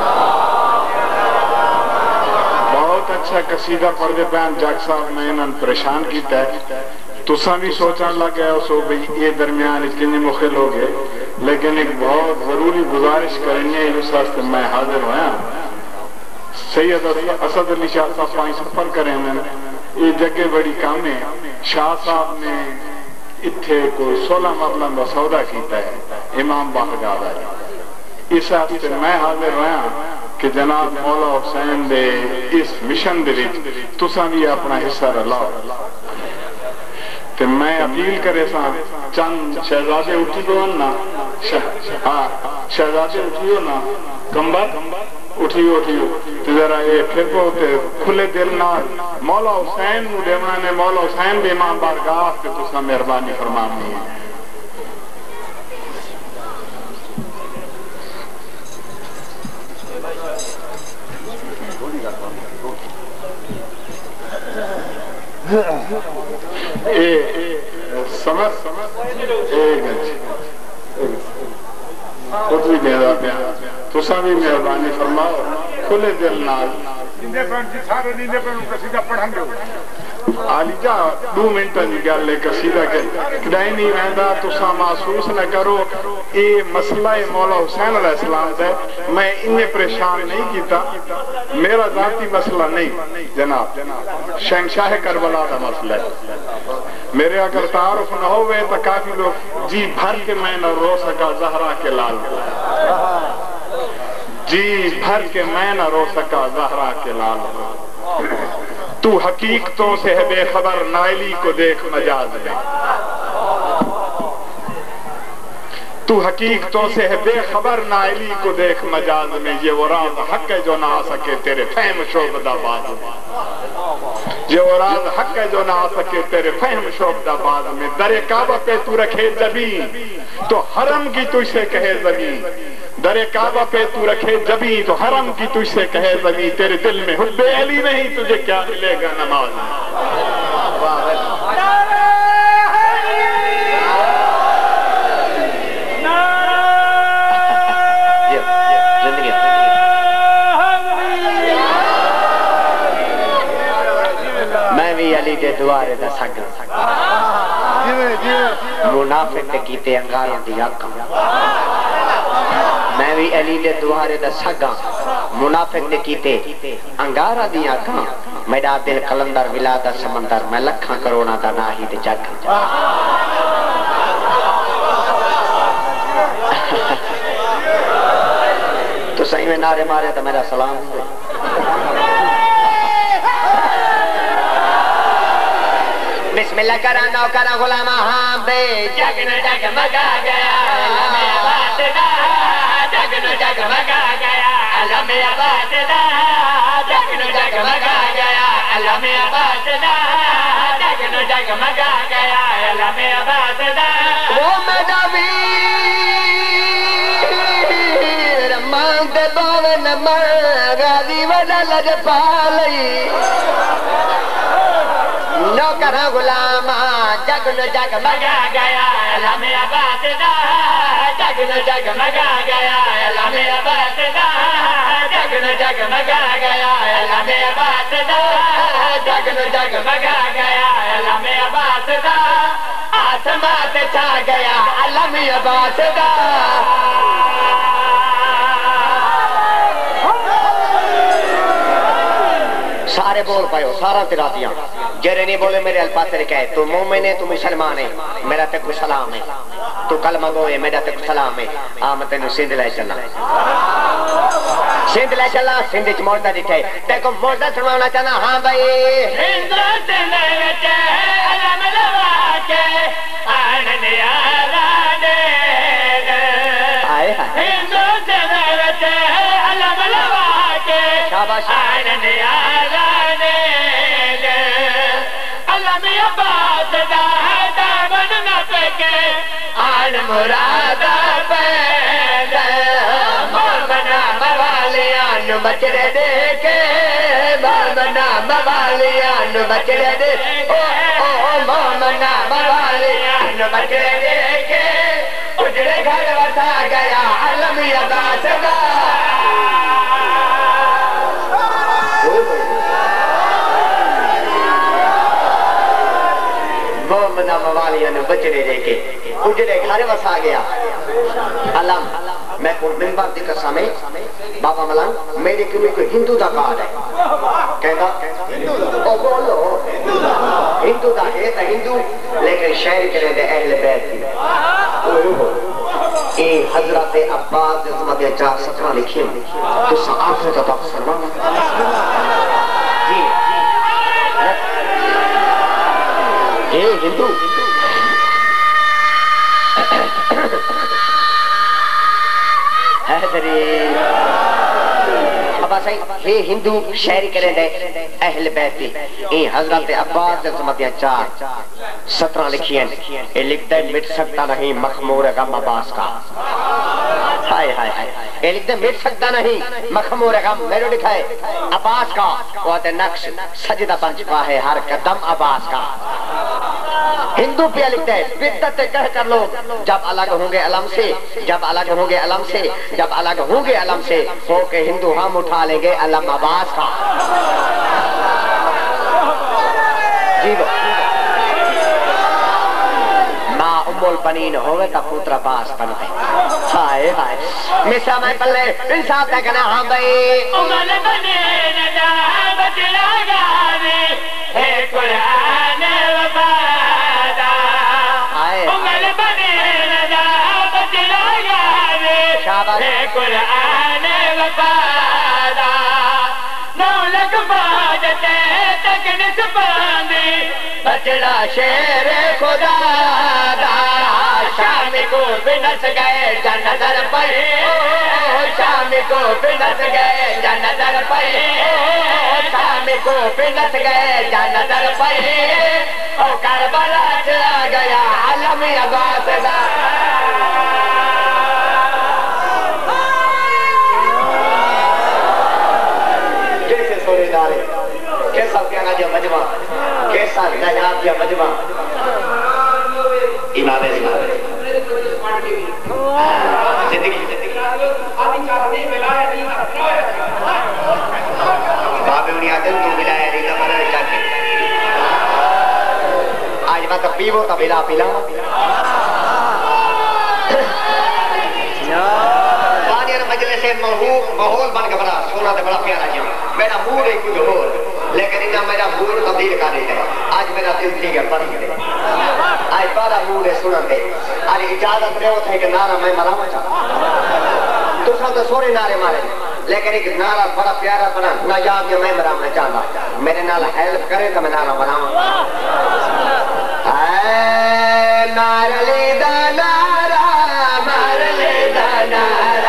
بہت اچھا قصیدہ پڑھ دے بیان جاگ صاحب میں انہوں پریشان کیتا ہے تو ساں بھی سوچان لگا ہے سو بھی یہ درمیان اتنی مخل ہو گئے لیکن ایک بہت ضروری گزارش کرنے اس واسطے میں حاضر ہویا سید اسد علی شاہ صاحب پائیں سفر کریں میں یہ جگہ بڑی کام ہے شاہ صاحب نے اتھے کوئی 16 مرلہ دا سودا کیتا ہے امام باغداد ہے اس واسطے میں حاضر ہویا کہ جناب مولا حسین دے اس مشن دے وچ تساں بھی اپنا حصہ رلاؤ تے میں اپیل کرے سا چند شہزادے اٹھی دو نا شہزادے اٹھیو نا کمبر اٹھیو تے ذرا یہ پھر کو تے کھلے دل نہ مولا حسین نو دیونا نے مولا حسین دے امام بارگاہ تے تساں مہربانی فرمانی ہے سمجھ خود بھی دے دا پیان تو سا بھی مہربانی فرماؤ کھلے دل نال آلی جا 2 منٹ نہیں گیا لے قصیدہ کے کدائی نہیں رہندا تو سا محسوس نہ کرو یہ مسئلہ مولا حسین علیہ السلام ہے میں انہیں پریشان نہیں کیتا میرا ذاتی مسئلہ نہیں جناب شہنشاہ کربلا کا مسئلہ ہے میرے اگر تعارف نہ ہوئے تو کافی لوگ جی بھر کے میں نہ رو سکا زہرا کے لال جی بھر کے میں نہ رو سکا زہرا کے لال تو حقیقتوں سے ہے بے خبر نائلی کو دیکھ مجاز میں تو حقیقتوں سے ہے بے خبر نائلی کو دیکھ مجاز میں یہ وہ راز حق ہے جو نہ آ سکے تیرے فہم شعبدہ باز میں یہ وہ راز حق ہے جو نہ آ سکے تیرے فہم شعبدہ باز میں در کعبہ پہ تو رکھے جبین تو حرم کی تجھ سے کہے زمین در کعبہ پہ تو رکھے جبین تو حرم کی تجھ سے کہے زمین تیرے دل میں حب علی نہیں تجھے کیا ملے گا نماز میں دے دوارے دا سگا منافق کیتے انگاروں دی آقا میں بھی علی دے دوارے دا سگا منافق دے کیتے انگارہ دی آقا میڈا دل قلندر ولادہ سمندر میں لکھاں کرونا دا ناہی دے جگ تو صحیح میں نعرے مارے تو میرا سلام ہوئے بسم اللہ کرا نو کرا غلامہ ہاں بے جگن جگمگا گیا علم عباس دا جگن جگمگا گیا علم عباس دا جگن جگمگا گیا علم عباس دا جگن جگمگا گیا علم عباس دا وہ میڈا ویر مانگ دے باوے نمر غازی وجہ لج پالی نوکر غلام جگ نو جگ مگا گیا علم عباس دا جگ نو جگ مگا گیا علم عباس دا جگ نو جگ مگا گیا علم عباس دا جگ نو جگ مگا گیا علم عباس دا آسمان تے چھا گیا علم عباس دا سارے بول پائے ہو سارا تیرا دیا جرے نہیں بولے میرے الفاظ کہے تو مومن ہے تو مسلمان ہے میرا تے کو سلام ہے تو کلمہ گو ہے میرا تے کو سلام ہے آمتے نو سندھ لے چلنا سندھ لے چلنا سندھ اچھ موردہ دکھے تے کو موردہ سنوانا چاہنا ہاں بھائی سندھ سندھ وچے علم لوا کے آنن یارانے آئے سندھ سندھ وچے علم لوا کے آنن یارانے علم عباس دا دامن نہ پکے آن مرادہ پیدا مومنہ موالیان بچڑے دیکھے مومنہ موالیان بچڑے دیکھے مومنہ موالیان بچڑے دیکھے اجڑے گھر وسا گیا علم عباس دا مومنہ موالیان بچڑے دیکھے اجڑے گھر وسا گیا علم میں کو منبر دی قسم ہے بابا ملنگ میرے کمی کوئی ہندو دا کار ہے کہتا او بولو ہندو دا ہے تا ہندو لیکن شہر کرے دے اہل بیت دی اے حضرت عباس عظمت 417 لکھی ہوں تو آخر کا باپ سرمان جی اے ہندو ابا صحیح یہ ہندو شہری کریں دے اہل بیتی یہ حضرت عباس عظمتیاں 4:17 لکھی ہیں یہ لکھتا ہے مٹ سکتا نہیں مخمور غم عباس کا ہائے ہائے ہائے یہ لکھتا ہے مٹ سکتا نہیں مخمور غم میرے دکھائے عباس کا وہ آتے نقش سجدہ بن چکا ہے ہر قدم عباس کا ہندو پیا لکھتا ہے بدت کہہ کر لوگ جب الگ ہوں گے علم سے جب الگ ہوں گے علم سے جب الگ ہوں گے علم سے ہو کے ہندو ہم اٹھا لیں گے علم عباس کا جی وہ ماں ام البنین ہوئے تا پوتر عباس بنتے ہائے ہائے مسا میں پلے انصاف تھا کہنا ہاں بھائی ام البنین دا بچلا گانے ہے قرآن وفادا ام البنین دا بچلا گانے ہے قرآن وفادا نو لگ باجتے تک نسبانے بچڑا شیر خدا دا شام کو بنس گئے جنظر پڑے شام کو بنس گئے جنظر پڑے شام کو بنس گئے جنظر پڑے او کربلا چلا گیا علم عباس دا کیسے سونے دارے کیسا کہنا جو مجمع کیسا نجات یا مجمع امام زندگی بابے انہیں آدم تو ملایا لینا مرد چاہتے آج میں تو پیو تا بلا پلا بانیر مجلس ماحول بن کے بڑا سونا تے بڑا پیارا جاؤں میرا مور ایک کچھ ہو لیکن انہا میرا مور تبدیل کر دیتے ہیں آج میرا دل دیگر پڑھ گئے آج بارا مور ہے سنن دے آج اجازت رہے ہوتا ہے کہ نعرہ میں مراما چاہتا تو سب تو سورے نعرے مارے لیکن ایک نعرہ بڑا پیارا بنا نجات یا میں مراما چاہتا میرے نال ہیلپ کرے تو میں نعرہ مراما مار لیدہ نعرہ مار لیدہ نعرہ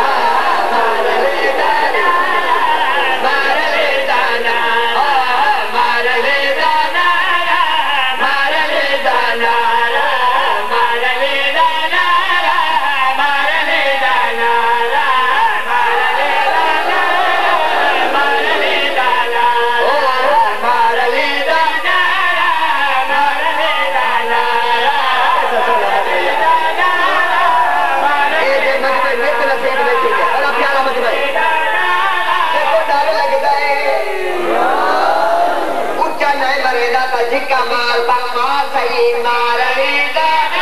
تا جھکا مال بکمال سہی مارلی دا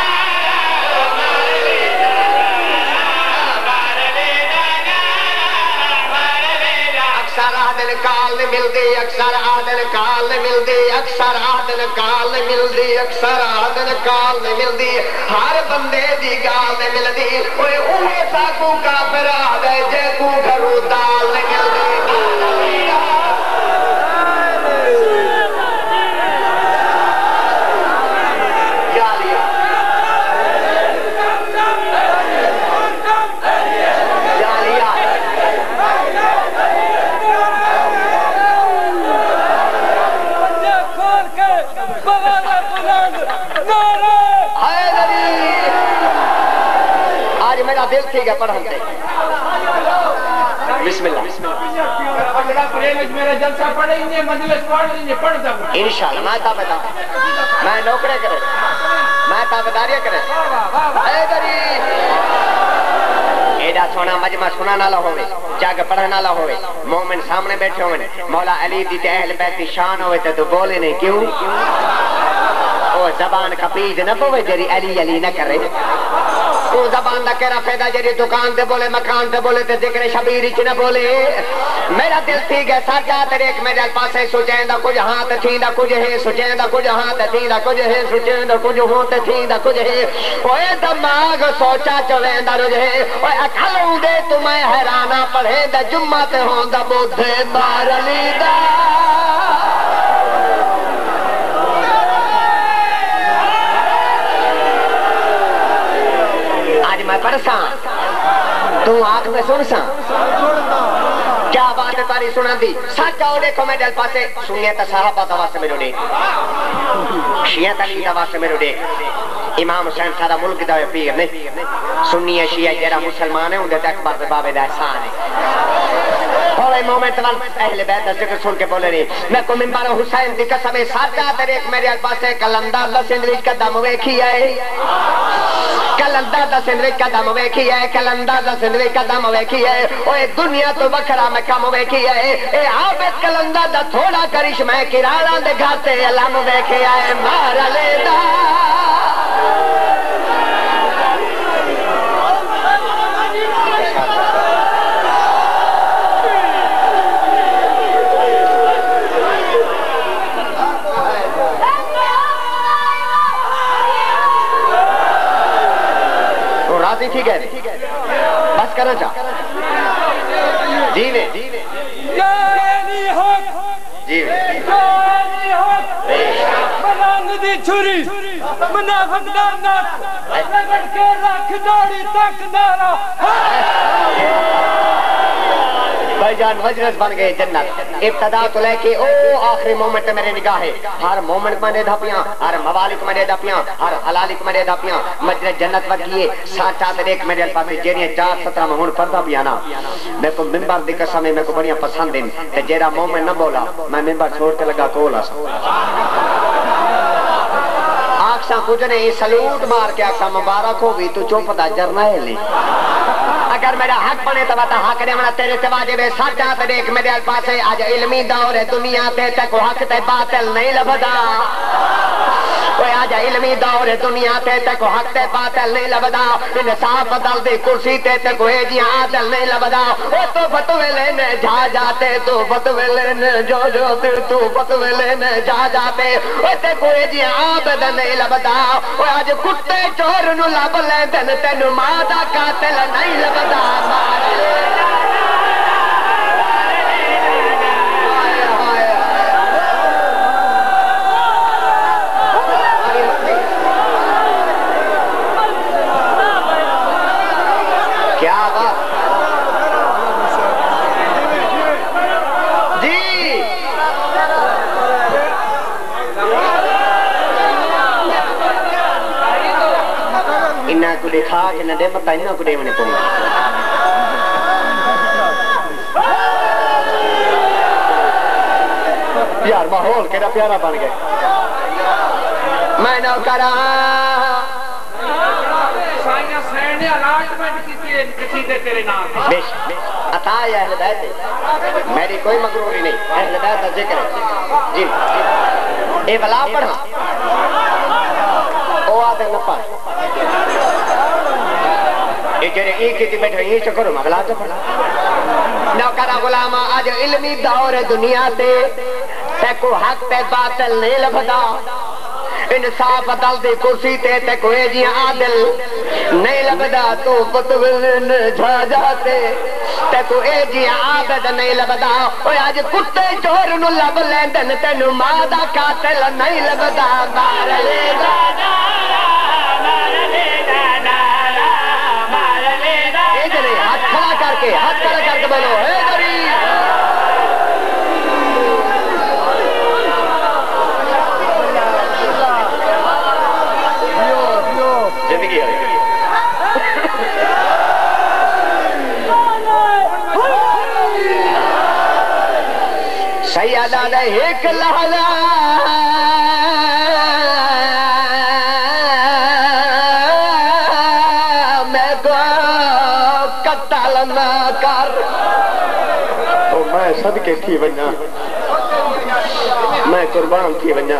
اکثر عادل کال نہیں ملدی اکثر عادل کال نہیں ملدی اکثر عادل کال نہیں ملدی اکثر عادل کال نہیں ملدی ہر بندے دی گال نہیں ملدی اوے اوے ساکو کافر آدھے جے کو گھرو دال نہیں ملدی میرا دل ٹھیک ہے پڑھن دے بسم اللہ انشاءاللہ میں تا بتا میں نوکرے کرے میں تا بداریہ کرے ایڈا سونا مجمع سنا نالا ہوئے جاگ پڑھن نالا ہوئے مومن سامنے بیٹھے ہوئے مولا علی دی تے اہل بیت دی شان ہوئے تے تو بولے نہیں کیوں وہ زبان کا پیج نہ پوے جری علی علی نہ کرے وہ زبان دا کہرا فیدہ جری دکان تے بولے مکان تے بولے تے ذکر شبیری چ نہ بولے میرا دل ٹھیک ہے سر جا تیرے ایک میرے پاسے سوچیں دا کچھ ہاتھ تھی دا کچھ ہے سوچیں دا کچھ ہاتھ تھی دا کچھ ہے سوچیں دا کچھ ہاتھ تھی دا کچھ ہے اوے دماغ سوچا چلیں دا رج ہے اوے اکھلوں دے تمہیں حیرانہ پڑھے دا جمعہ تے ہوں دا بدھے مارلی دا میں پڑھساں تو آنکھ میں سنساں کیا بات تاری سنا دی سچ آؤ دیکھو میں دل پاسے سنیے تا صحابہ دوا سے میرو دے شیعہ تلی دوا سے میرو دے امام حسین سارا ملک دا پیر نہیں سنیے شیعہ جیرا مسلمان ہے اندھے تک بار بابے دا احسان ہے ہوئے مومنٹ وال اہل بیت ذکر سن کے بولے نہیں میں کو منبر حسین دی قسم ساتھ آتے ایک میرے پاسے کلندر دا سندویج کا دم ویکھی ہے کلندر دا سندویج کا دم ویکھی ہے کلندر دا سندویج کا دم ویکھی ہے اوے دنیا تو بکھرا میں کم ویکھی ہے اے عابد کلندر دا تھوڑا کرشمہ کراڑاں دے گھاتے علم ویکھی ہے مارا لے دا ٹھیک ہے بس کرنا چاہ جی نے جی منان دی چھری منافق دارنات لگڑ کے رکھ دوڑی تک نارا بھائی جان مجلس بن گئے جنت ابتدا تو لے کے او آخری مومنٹ میرے نگاہ ہے ہر مومنٹ میں دھپیاں ہر موالک میں دھپیاں ہر حلالک میں دھپیاں مجلس جنت وگیے ساچا تے ایک میرے پاسے جیریاں 4-17 میں ہن پردہ پیانا میں کو منبر دی قسم میں کو بڑی پسند ہے تے جیرا مومن نہ بولا میں منبر چھوڑ کے لگا کولا آکساں کچھ نہیں سلوٹ مار کے آکساں مبارک ہوگی تو چوپ دا جرنیل اگر میرا حق بنے تو بتا حق نے منا تیرے سے واجب ہے سچ آتے دیکھ میرے پاسے آج علمی دور ہے دنیا تے تک حق تے باطل نہیں لبدا کوئی آج علمی دور ہے دنیا تے تک حق تے باطل نہیں لبدا انصاف بدل دی کرسی تے تک ہوئے جی عادل نہیں لبدا وہ تو فتوے لینے جا جاتے تو فتوے لینے جو تو فتوے لینے جا جاتے وہ تے کوئی جی عابد نہیں لبدا وہ آج کتے چور نو لب لے دن تینو مادہ قاتل نہیں لبدا کیا بات جی انہاں کو دکھا کے نہ دے پتا انہاں کو دے منے پوں یار ماحول کیڑا پیارا بن گیا میں نہ کرا سائنہ سین نے الاٹمنٹ کی قصیدے تیرے نام بیش عطا ہے اہل بیت میری کوئی مغروری نہیں اہل بیت کا ذکر ہے جی اے بلا پڑھا او آدھے نہ پڑھ اے جرے ایک ہی بیٹھے یہ چکرو مغلا تو پڑھا نوکرہ غلامہ آج علمی دور دنیا تے کو حق تے باطل نہیں لبھدا انصاف عدل دی کرسی تے کوئی جی عادل نہیں لبدا تو فتوین جھا جاتے تے کوئی جی عابد نہیں لبدا اوہ آج کتے چور نو لب لیندن تینو مادہ قاتل نہیں لبدا مار لے دانا مار لے دانا مار لے دانا اے جنے ہاتھ کھڑا کر کے بولو اے دری زندگی ہے سیدہ دے ایک لحظہ میں کو قتل نہ کر تو میں صدقے تھی بنیا میں قربان تھی بنیا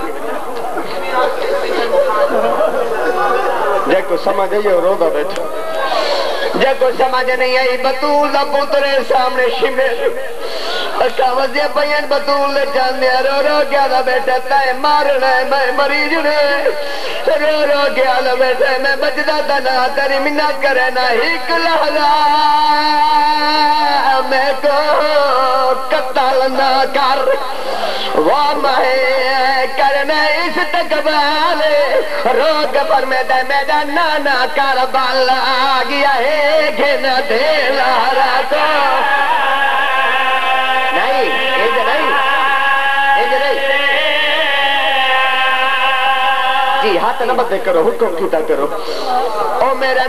جے کو سمجھ آئی رو دا بیٹھا جے کو سمجھ نہیں آئی بطول دا پترے سامنے شمیر کاوزی پین بطول دے جاندے رو گیا دا بیٹھا تائے مارنا ہے میں مریجنے رو گیا دا بیٹھا میں بجدہ دنا تیری منت کرے نا ایک لحظہ میں کو قتل نہ کر میں کرنا اس تقبال روگ پر میرا نانا کربلا آگیا ہے گھن دے لہرا کو نہیں جی ہاتھ نہ بدے کرو حکم کیتا کرو او میرا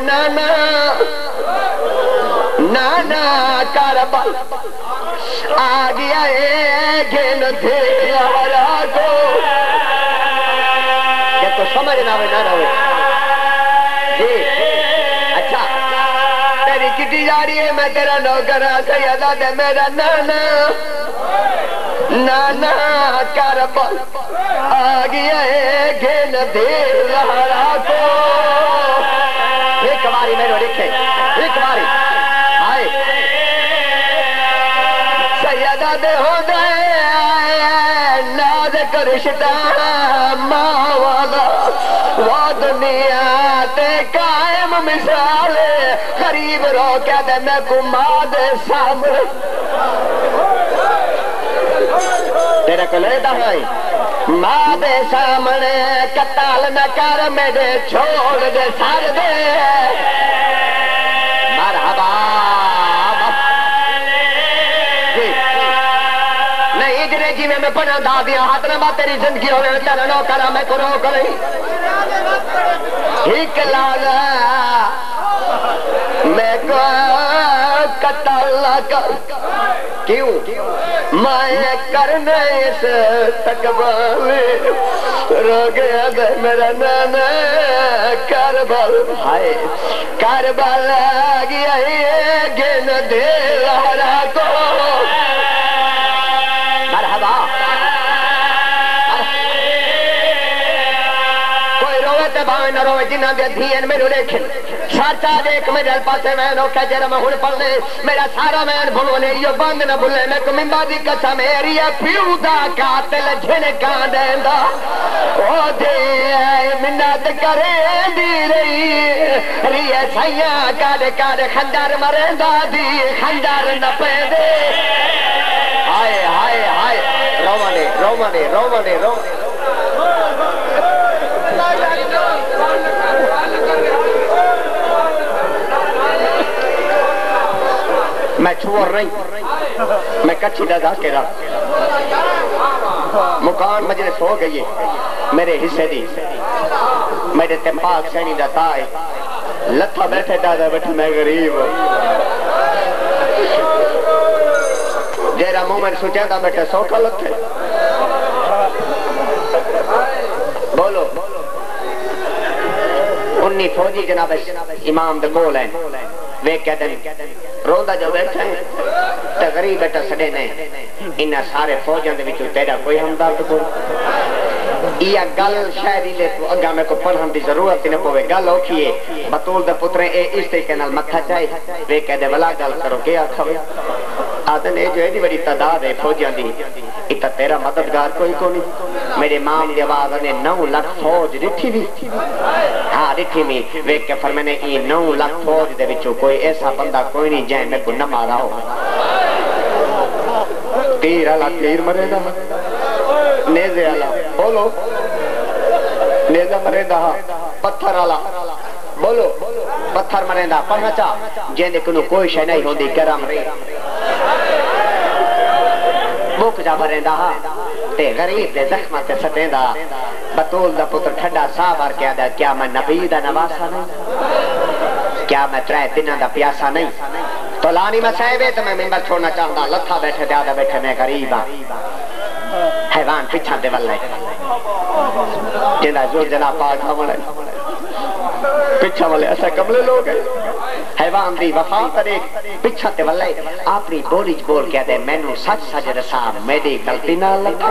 نانا کربل آگیا ہے گھن دے لہرا کو کیا تو سمجھ نہ ہوئے نہ ہوئے جی اچھا تیری کٹی جا رہی ہے میں تیرا نوکرہ سیدہ دے میرا نانا کربل آگیا ہے گھن دے لہرا کو ایک باری میں نے لکھے ایک باری آئے سیدہ دے ہو دے ناز کرشتہ ماوالا وہ دنیا تے قائم مثال غریب رو کیا دے میں کو ماں دے سامنے تیرے کو لیتا ہے ماں دے سامنے قتال نہ کر میرے چھوڑ دے سار دے مرحبا جی میں پڑھا دا دیا ہاتھ نہ بات تیری زندگی ہونے تیرا نو کرا میں کو رو کریں ایک لالا میں کو قتل نہ کر کیوں میں کرنے اس تقبال رو گیا دے میرا نانا کربل ہائے کربل آگیا ہے گھن دے لہرا کو بھائی نہ روئے جنہ دے دھین میں ریکھن سارتا دیکھ میں جل پاسے میں نوکہ جرم ہون پڑھنے میرا سارا میں بھولونے یہ بند نہ بھولے میں کو ممبادی کسا میری پیو دا قاتل جھنکان دیندہ او دے منت کریں دی رہی سیاں کار خندر مرندہ دی خندر نہ پیدے ہائے ہائے ہائے رومانے میں چھوڑ رہی میں کچھی دادا کے رہا مکان مجلس ہو گئی میرے حصے دی میرے تمپاک سینی دا تائے لتھا بیٹھے دادا بیٹھے میں غریب جیرا مومن سوچا دا بیٹھے سوکھا لتھے بولو انہی فوجی جناب امام دے کول ہیں وہ کہتے ہیں روندہ جو بیٹھے ہیں تغریب بیٹھا سڑے نے انہا سارے فوجیاں دے وچوں تیرا کوئی ہمدارد کوئی یہ گل شاعری لے تو اگا میں کو پڑھن دی ضرورت نہ پوے گل اوکھیے بطول دے پترے اے اس طریقے نال متھا چاہے وے کہدے ولا گل کرو کیا کھوے آدن اے جو ایڈی بڑی تعداد ہے فوجیاں دی اتا تیرا مددگار کوئی کو نہیں میرے مام دی آواز نے 9 لاکھ فوج ڈٹھی بھی ہاں ڈٹھی میں وے کہ فرمانے یہ 9 لاکھ فوج دے وچوں کوئی ایسا بندہ کوئی نہیں جائے میں کو نہ مارا ہو تیر اللہ تیر مرے دا نیزے اللہ بولو نیزہ مرے دا پتھر اللہ بولو پتھر مرے دا پڑھنا چاہ جیندے کنو کوئی شے نہیں ہوندی گرم رے بوک جا مرے دا تے غریب دے زخمہ تے سٹیں دا بطول دا پتر ٹھڈا سا بار کیا دا کیا میں نبی دا نواسا نہیں کیا میں ترائے دنہ دا پیاسا نہیں تو لانی میں صاحبے تو میں ممبر چھوڑنا چاہتا لتھا بیٹھے دادہ بیٹھے میں غریب حیوان پچھا دے واللہ جنہ زور جنہ پاک ہمارے پچھا والے ایسا کملے لوگ ہیں حیوان دی وفا کرے پچھا دے واللہ اپنی بولی بول کیا دے میں نو سچ سچ رسا میری غلطی نہ لکھا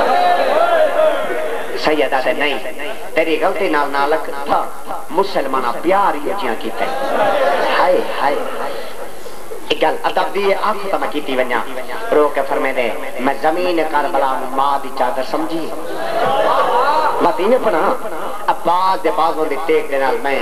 سیدہ دے نہیں تیری غلطی نہ لکھا تھا مسلمانہ پیاری جیاں کی تے ہائے ہائے گل ادب دی آنکھ تمہیں کیتی ونیا رو کے فرمے دے میں زمین کربلا ماں دی چادر سمجھی بات ہی نہیں پنا اب باز دے بازوں دی ٹیک دے نال میں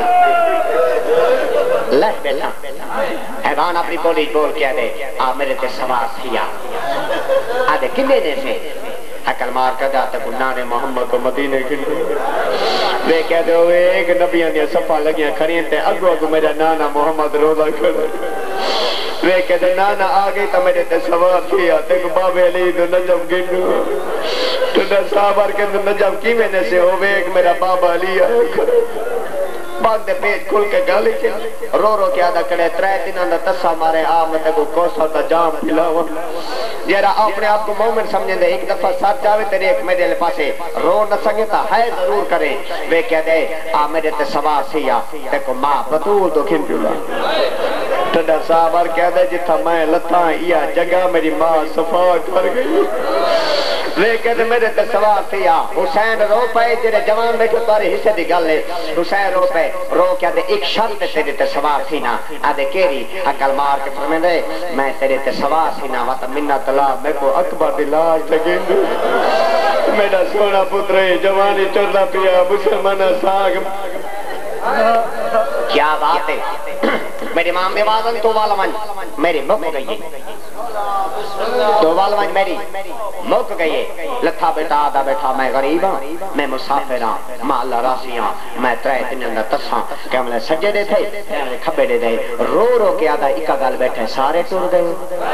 لہ بیٹھا حیوان اپنی بولی بول کیا دے آپ میرے تے سوار تھیا آدھے کنے دے سے حکل مار کر جاتا گناہ محمد کو مدینے کی میں کہتے ہوئے ایک نبیان دیا صفحہ لگیاں کھڑیں تے اگو اگو میرا نانا محمد روزہ کھڑے میں کہتے نانا آگئی تا میرے تے سوار کیا تے کو باب علی تو نجم گنو تو نہ صحابار کے نجم کی میں نے سے ہوئے ایک میرا باب علی آئے کھڑے باگ دے پیٹ کھل کے گالی کے رو رو کے آدھا کڑے ترائے دنوں دا تسا مارے آمد کو کوسا تا جام پھلاو جیرا اپنے آپ کو مومن سمجھیں دے ایک دفعہ ساتھ جاوے تیرے ایک میرے لے پاسے رو نہ سنگے تا ہے ضرور کریں وہ کہہ دے میرے تے سوار سیا دیکھو ماں بطول تو کھن پیولا تھوڑا صحابار کہہ دے جتھا میں لتھا یا جگہ میری ماں صفا کر گئی وہ کہتے میرے تے سوار تھیا حسین رو پائے جیرے جوان بیٹھو تارے حصے دی گل ہے حسین رو پائے رو کیا دے ایک شرط تیرے تے سوار تھی نا آدھے کیری اکل مار کے فرمے دے میں تیرے تے سوار تھی نا وقت منت اللہ میں کو اکبر دلاج لگیں دے میرا سونا پترے جوانی چڑھنا پیا مسلمانہ ساگ کیا بات ہے میری ماں میں وازن تو والمن میری مک گئی تو والمن میری مک گئی لکھا بیٹا آدھا بیٹھا میں غریب ہوں میں مسافر ہوں مالا راسیاں میں ترائے دن اندر تساں کہ میں سجے دے تھے میں کھبے دے دے رو رو کے آدھا اکا گل بیٹھے سارے ٹور گئے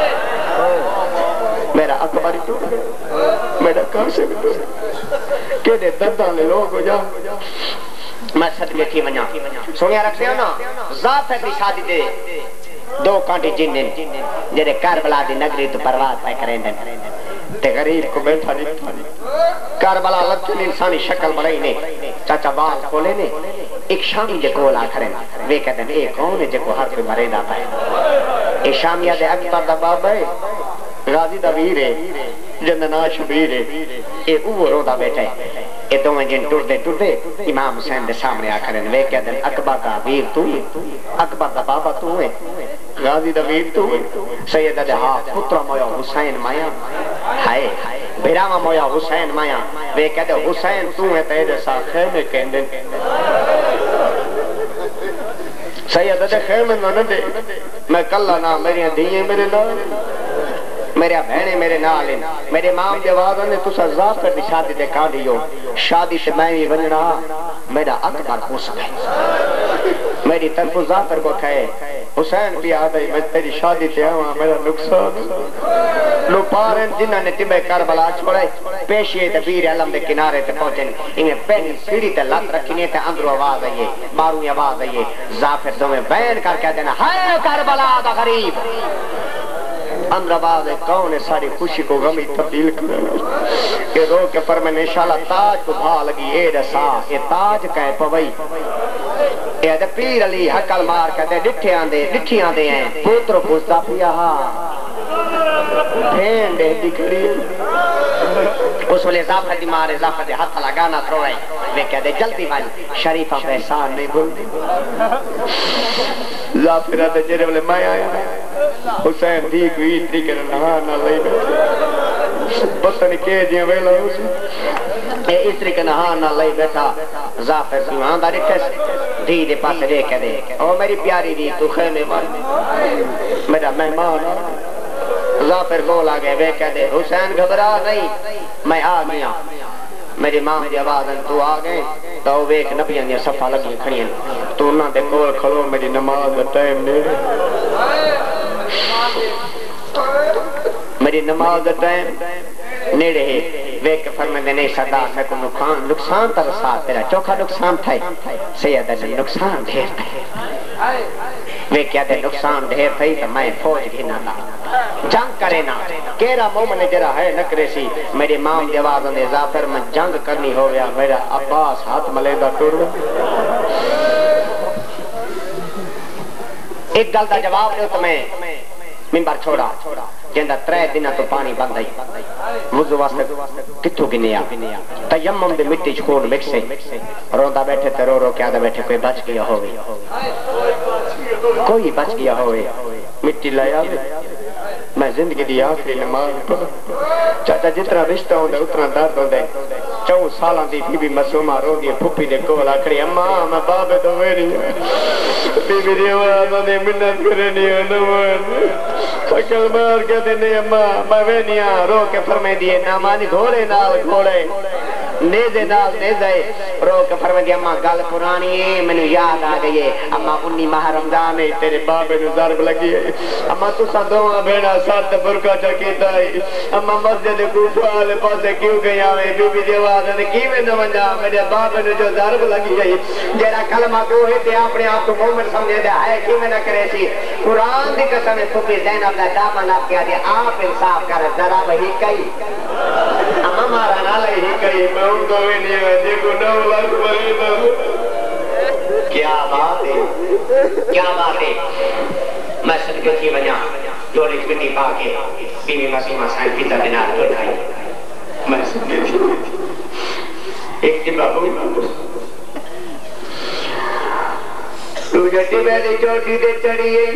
میرا اکبر ٹور گئے میرا قاسم ٹور گئے کہ دے دردان لے لوگ ہو جا میں صدقے تھی ونیا سنیا رکھتے ہو نا ذات ہے بھی شادی دے دو کانٹی جنن جیرے کربلا دی نگری تو پرواز پائے کریں دن تے غریب کو بیٹھا نہیں کربلا لگتی انسانی شکل بڑھائی نے چاچا باز کھولے نے ایک شامی جے کولا کریں وہ کہتے ہیں ایک کون ہے جے کو ہر کوئی مرے داتا ہے ایک شامیہ دے اکتر دا باب ہے غازی دا ویر ہے جندنا شبیر ہے ایک اوہ رو دا بیٹھا ہے یہ دو جن ٹوٹ دے امام حسین دے سامنے آ کریں وہ کہتے ہیں اکبر دا ویر تو ہے اکبر دا بابا تو ہے غازی دا ویر تو ہے سیدہ دے ہاں پترہ مویا حسین مایا ہائے بھیراما مویا حسین مایا وہ کہتے ہیں حسین تو ہے تیرے ساتھ خیمے کہندے سیدہ دے خیمے نہ دے میں کلہ نہ میری دیئے میرے نال میرے بہنے میرے نال ہیں میرے مام دے وعدہ نے تسا ظافر دی شادی دے کھا دیو شادی سے میں بھی بننا میرا اکبر خوش گئے میری طرف ظافر کو کھائے حسین بھی آدھائی میں تیری شادی تے آواں میرا نقصان لو پارن جنہاں نے تبے کربلا چھوڑے پیشیے تے بیر علم دے کنارے تے پہنچن انہیں پہنی سیڑھی تے لات رکھنے تے اندرو آواز آئیے باروی آواز آئیے ظافر دو میں بین کر کہہ دینا ہائے کربلا دا غریب اندر آواز ہے کون ہے ساری خوشی کو غمی تبدیل کرنا کہ رو کے پر میں نے انشاءاللہ تاج کو بھا لگی اے رسا یہ تاج کہے پوئی اے دے پیر علی حقل مار کہتے ڈٹھے آندے ہیں پوتر پوستا پیا بھین دے دکھڑی اس ولی زافر دی مارے زافر دے ہاتھ لگانا تھوڑے وہ کہہ دے جلدی والی شریفہ پیسان نہیں بھول دی زافرہ دے جرے والے میں آیا حسین دیکھ ہوئی تھی کہ نہا نہ لئی بیٹھا پتہ نہیں کہ جیاں ویلا اسے اے اس طرح نہا نہ لئی بیٹھا زافر سی وہاں داری ٹھس دی دے پاس دے کہہ دے او میری پیاری دی تو خیمے مار میرا مہمان زافر گول آگئے وہ کہہ دے حسین گھبرا نہیں میں آ گیا میری ماں دی آوازن تو آگئے تو وہ ایک نبیان دیا صفحہ لگی کھڑیاں تو نہ دے کول کھڑو میری نماز ٹائم نیڑے میری نماز ٹائم نیڑے ہے وہ کہ فرمائے نہیں صدا میں کو نقصان ترسا تیرا چوکھا نقصان تھا سید علی نقصان ڈھیر تھا وہ کیا دے نقصان ڈھیر تھا تو میں فوج گھنا لا جنگ کرے نا کیرا مومن جرا ہے نکرے سی میری ماں دی آواز نے زافر میں جنگ کرنی ہو گیا میرا عباس ہاتھ ملیدہ ٹوڑ ایک گل دا جواب دے تو میں منبر چھوڑا جندہ 3 دنہ تو پانی بند آئی وضو واسطے کتھو گنیا تیمم دے مٹی چھوڑ مکسے روندہ بیٹھے تے رو رو کے آدھا بیٹھے کوئی بچ گیا ہوئے کوئی بچ گیا ہوئے مٹی لایا میں زندگی دی آخری نماز پڑھا چاچا جتنا رشتہ ہوں دے اتنا درد ہوں دے 4 سالان دی بی بی مسومہ رو گئی پھپی دے کول آکھڑی اماں میں بابے تو میری بی بی دی آواز نے منت کرنی ہے نمان شکل مار کے دے نہیں اماں میں وینیاں رو کے فرمے دیئے نامانی گھوڑے نال گھوڑے نیزے نال نیزے رو کے فرمے دیئے اماں گل پرانی ہے میں نے یاد آ گئی ہے اماں 19 ماہ رمضان ہے تیرے بابے نے ضرب لگی ہے اماں تو سا دعا بیڑا ساتھ برکا چکیتا ہے اماں مسجد کوفہ والے پاسے کیوں گئی آوے بی بی دی آواز نے کی میں نہ ونجا میرے بابے نے جو ضرب لگی ہے جیرا کلمہ کو ہے تے اپنے آپ کو مومن سمجھے دے ہے کی میں نہ کرے سی قرآن دی قسم پھپی زینب دا دامن آپ کیا دے آپ انصاف کر ذرا وہی کئی اماں مارا نہ لئی کئی میں ان کو بھی نہیں ہے دیکھو 9 لاکھ بری کیا بات ہے کیا بات ہے میں صدقے کی وجہ جوڑی کٹی پا کے بیوی مسیمہ سائن پیتا دینار تو دھائی میں صدقے کی ایک جبہ ہوئی تو جٹی بیدی چوٹی دے چڑیے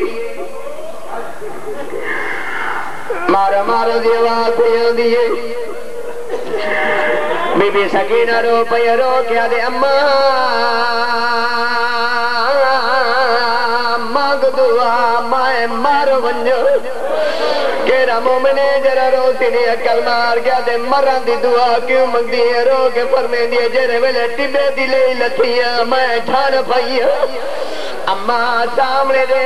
مارا مارا دیوار پیان دیئے بی بی سکینہ رو پیا رو کیا دے اماں مانگ دعا مائے مارو ونجو کیرا مومنے جرا رو تینے اکل مار گیا دے مران دی دعا کیوں منگ دیئے رو کے فرمے دیئے جرے ویلے ٹبے دی لئی لتھیاں میں ٹھان پھائیا اماں سامنے دے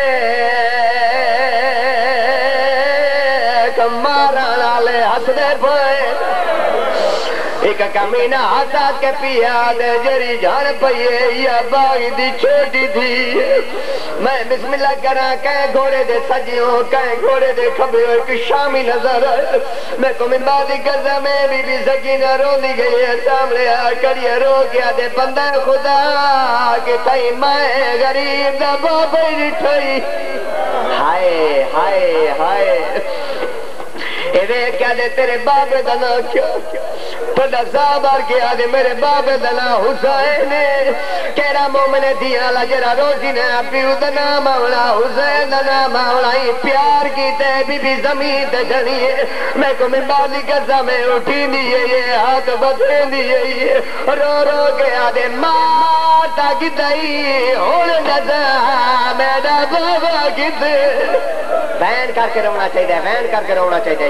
کمارا لالے ہس دے پھائے ایک کمینہ حساد کے پیا دے جری جان پئیے یا باغ دی چھوٹی تھی میں بسم اللہ کرا کہیں گھوڑے دے سجیوں کہیں گھوڑے دے کھبیوں ایک شامی نظر میں کو من بعد گزہ میں بی بی سکینہ رو دی گئی ہے سامنے آکڑی رو گیا دے بندہ خدا کہ تھئی میں غریب دا بابا رٹھئی ہائے ہائے ہائے ایوے کیا دے تیرے بابے دنا کیا پڑا زابار کیا دے میرے بابے دنا حسین کیرا مومن دیا لجرا روزی نے پیو دنا مولا حسین دنا مولا ہی پیار کی تے بی بی زمین تے جنیے میں کو من بالی گزہ میں اٹھی دیئے یہ ہاتھ بدھے دیئے یہ رو رو گیا دے ماتا کی دائی ہون نزا میرا بابا کی دے بین کر کے رونا چاہیے بین کر کے رونا چاہیے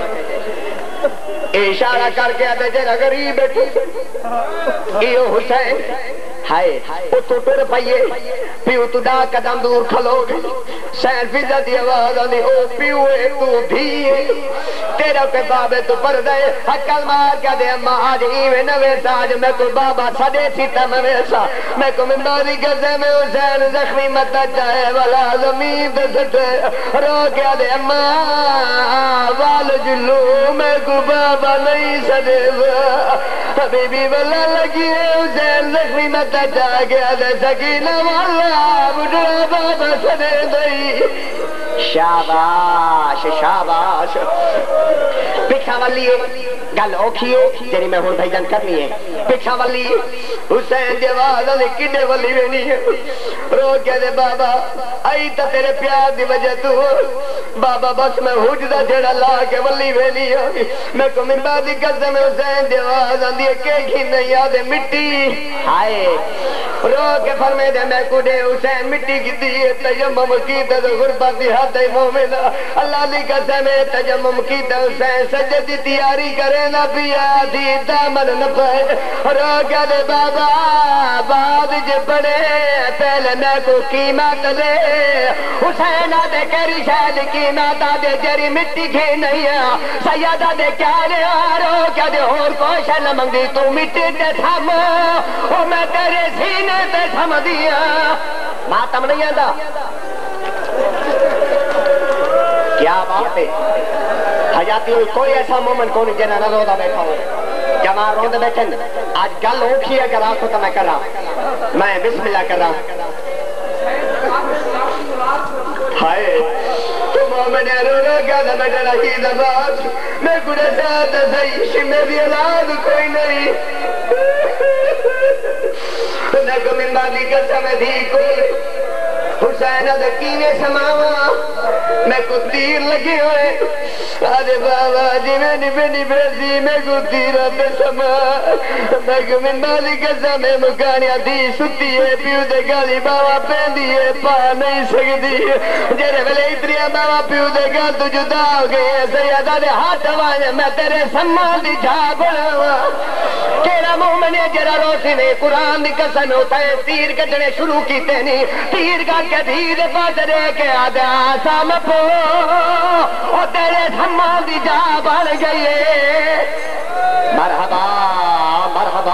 اشارہ کر کے آتے جرا غریب بیٹھی ایو حسین ہائے اتو ٹر پائیے پیو تو دا قدم دور کھلو گئی سین فیضہ دی آواز آنی او پیوے تو دھیے تیرا کے بابے تو پر دے حکل مار کیا دے اممہ آج ایوے نوے ساج میں کو بابا سدے سیتا میں سا میں کو من باری گزے میں حسین زخمی متا چاہے والا زمین دے سٹے رو کیا دے اممہ وال جلو میں کو بابا نہیں سدے حبیبی والا لگی ہے حسین زخمی متا جا گیا دے سکینہ والا بڑھا بابا سدے دئی شاباش شاباش پچھا والی گل اوکھی ہے جنی میں ہوں بھائی جان کرنی ہے پچھا والی حسین جواز علی کنے والی وینی ہے رو کے دے بابا آئی تا تیرے پیار دی وجہ تو بابا بس میں حجدہ جڑا لا کے ولی وینی ہے میں کو من بعد قسم حسین جواز آندھی ہے کہ گھی نہیں یاد مٹی آئے رو کے فرمے دے میں کڑے حسین مٹی کی دی تجمم کی تا غربتی حد مومن اللہ دی قسم تجمم کی تا حسین سجد دی تیاری کرے نہ پیا دی دامن نہ پائے رو کے دے بابا بعد جے بڑے پہلے میں کو قیمت دے حسین دے کری شاید قیمت دے جری مٹی گھی نہیں ہے سیدہ دے کیا لے رو کے دے اور کوئی شہ نمک دی تو مٹی تے تھم او میں تیرے سینے تے تھم دیا ماتم نہیں آدھا کیا بات ہے حیاتی ہوئی کوئی ایسا مومن کونی جنہ نہ رودا بیٹھا ہو جمع روندے بیٹھن آج گل اوکھی ہے اگر آپ کو تو میں کر رہا میں بسم اللہ کر رہا ہائے تو مومن رو رو کیا تھا بیٹھا رہی دبات میں کڑے ساتھ سعیش میں بھی اولاد کوئی نہیں نہ کو من بعدی قسم تھی کوئی حسین دکینے سماوا میں کو تیر لگے ہوئے آدھے بابا جی میں نبی برسی میں کو تیرہ دے سما میں کو من بالی قسم مکانیا دی ستی ہے پیو دے گالی بابا پیندی ہے پا نہیں سکتی جرے ویلے اتریا بابا پیو دے گال تو جدا ہو گئے سیدہ دے ہاتھ وائے میں تیرے سمان دی جا بڑھوا کیڑا مومنے جرا روسی نے قرآن دی قسم ہوتا ہے تیر کٹنے شروع کی تینی تیر کا کے دھیر پاترے کے آدھا سام پو او تیرے سمان دی جا بڑھ گئیے مرحبا مرحبا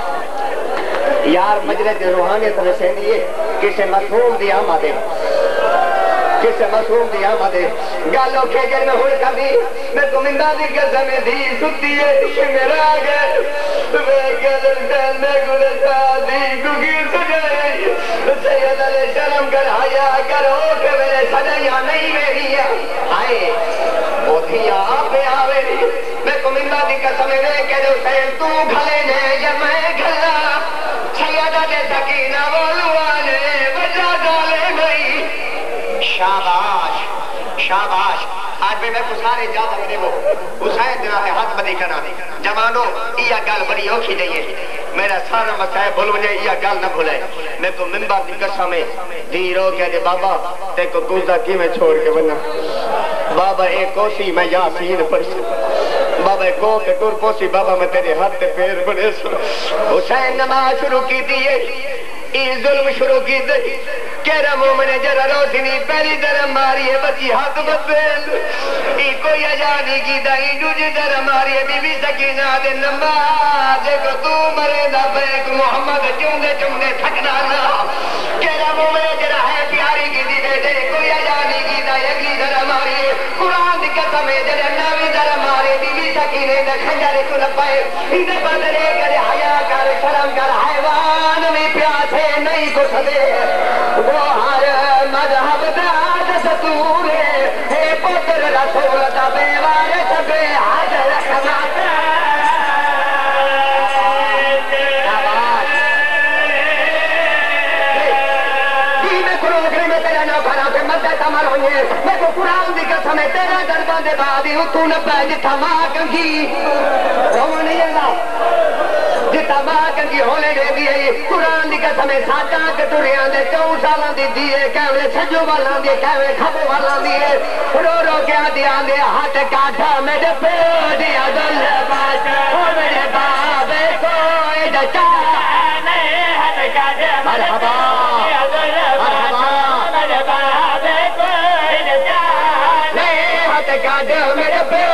یار مجرد روحانیت رسینی ہے کسے مفہوم دی آمدے کسے مفہوم دی آمدے گالوں کے جن میں ہوئی کبھی میں کو من دادی قسم دی ستی ہے میرا گئے میں قدر دل میں گلے سادی گگیر سجائے سید علیہ شرم کر حیاء کر ہو کہ میرے سجائیاں نہیں میری ہے آئے وہ دھیا آپے آوے میں کو من دادی قسم دے کہ جو سید تو گھلے نے یا میں گھلا سید علیہ سکینہ والوانے بجا ڈالے گئی شاباش شاباش آج بھی میں کو سارے اجازت دے وہ حسین دینا ہے حد بدی کرنا جوانو یہ گل بڑی اوکھی نہیں ہے میرا سارا مسائل بھول مجھے یہ گل نہ بھولے میں کو منبر دی قسم دیرو کہہ دے بابا تے کو کوزہ کی میں چھوڑ کے بنا بابا ایک کوسی میں یاسین پڑھ بابا ایک کو کہ ٹور پوسی بابا میں تیرے ہاتھ تے پیر بڑے سن حسین نماز شروع کی دیئے یہ ظلم شروع کی دی کہرا مومن جرہ روشنی پہلی درم ماری ہے بچی ہاتھ بسیل ای کوئی اجانی کی دائی دوجی درم ماری ہے بی بی سکینہ دے نماز کو تو مرے دا بیک محمد چوندے تھک ڈالا کہرا مومن جرہ ہے پیاری کی دی دے کوئی اجانی کی دائی اگلی درم ماری ہے قرآن دی قسم ہے جرہ ناوی درم ماری بی بی سکینہ دے کھنجارے کو لپائے اندے بدلے کرے حیاء کر شرم کر حیوان میں پیاسے نہیں کو سدے وہ ہر مذہب دا دستور ہے پتر رسول دا بیوار سبے حاضر رکھمات میں کروگری میں تیرا نوکرہ پہ مدد تمر ہوئی ہے میں کو قرآن دی قسم ہے تیرا دربان دے بعدی اتو نبا جتا ماں کنگی رومن نہیں ہے جتا ماں کنگی ہونے دے دیئے قرآن دی قسم ہے ساٹا کٹوریاں دے 4 سالان دی دیئے کہوے سجو والا دیئے کہوے کھبو والا دیئے رو رو کیا دیا دے ہاتھ کاٹھا میرے پیو دیا دل بات او میرے بابے کوئی ڈچا نہیں ہاتھ کاٹھا مرحبا مرحبا میرے بابے کوئی ڈچا نہیں ہاتھ کاٹھا میرے پیو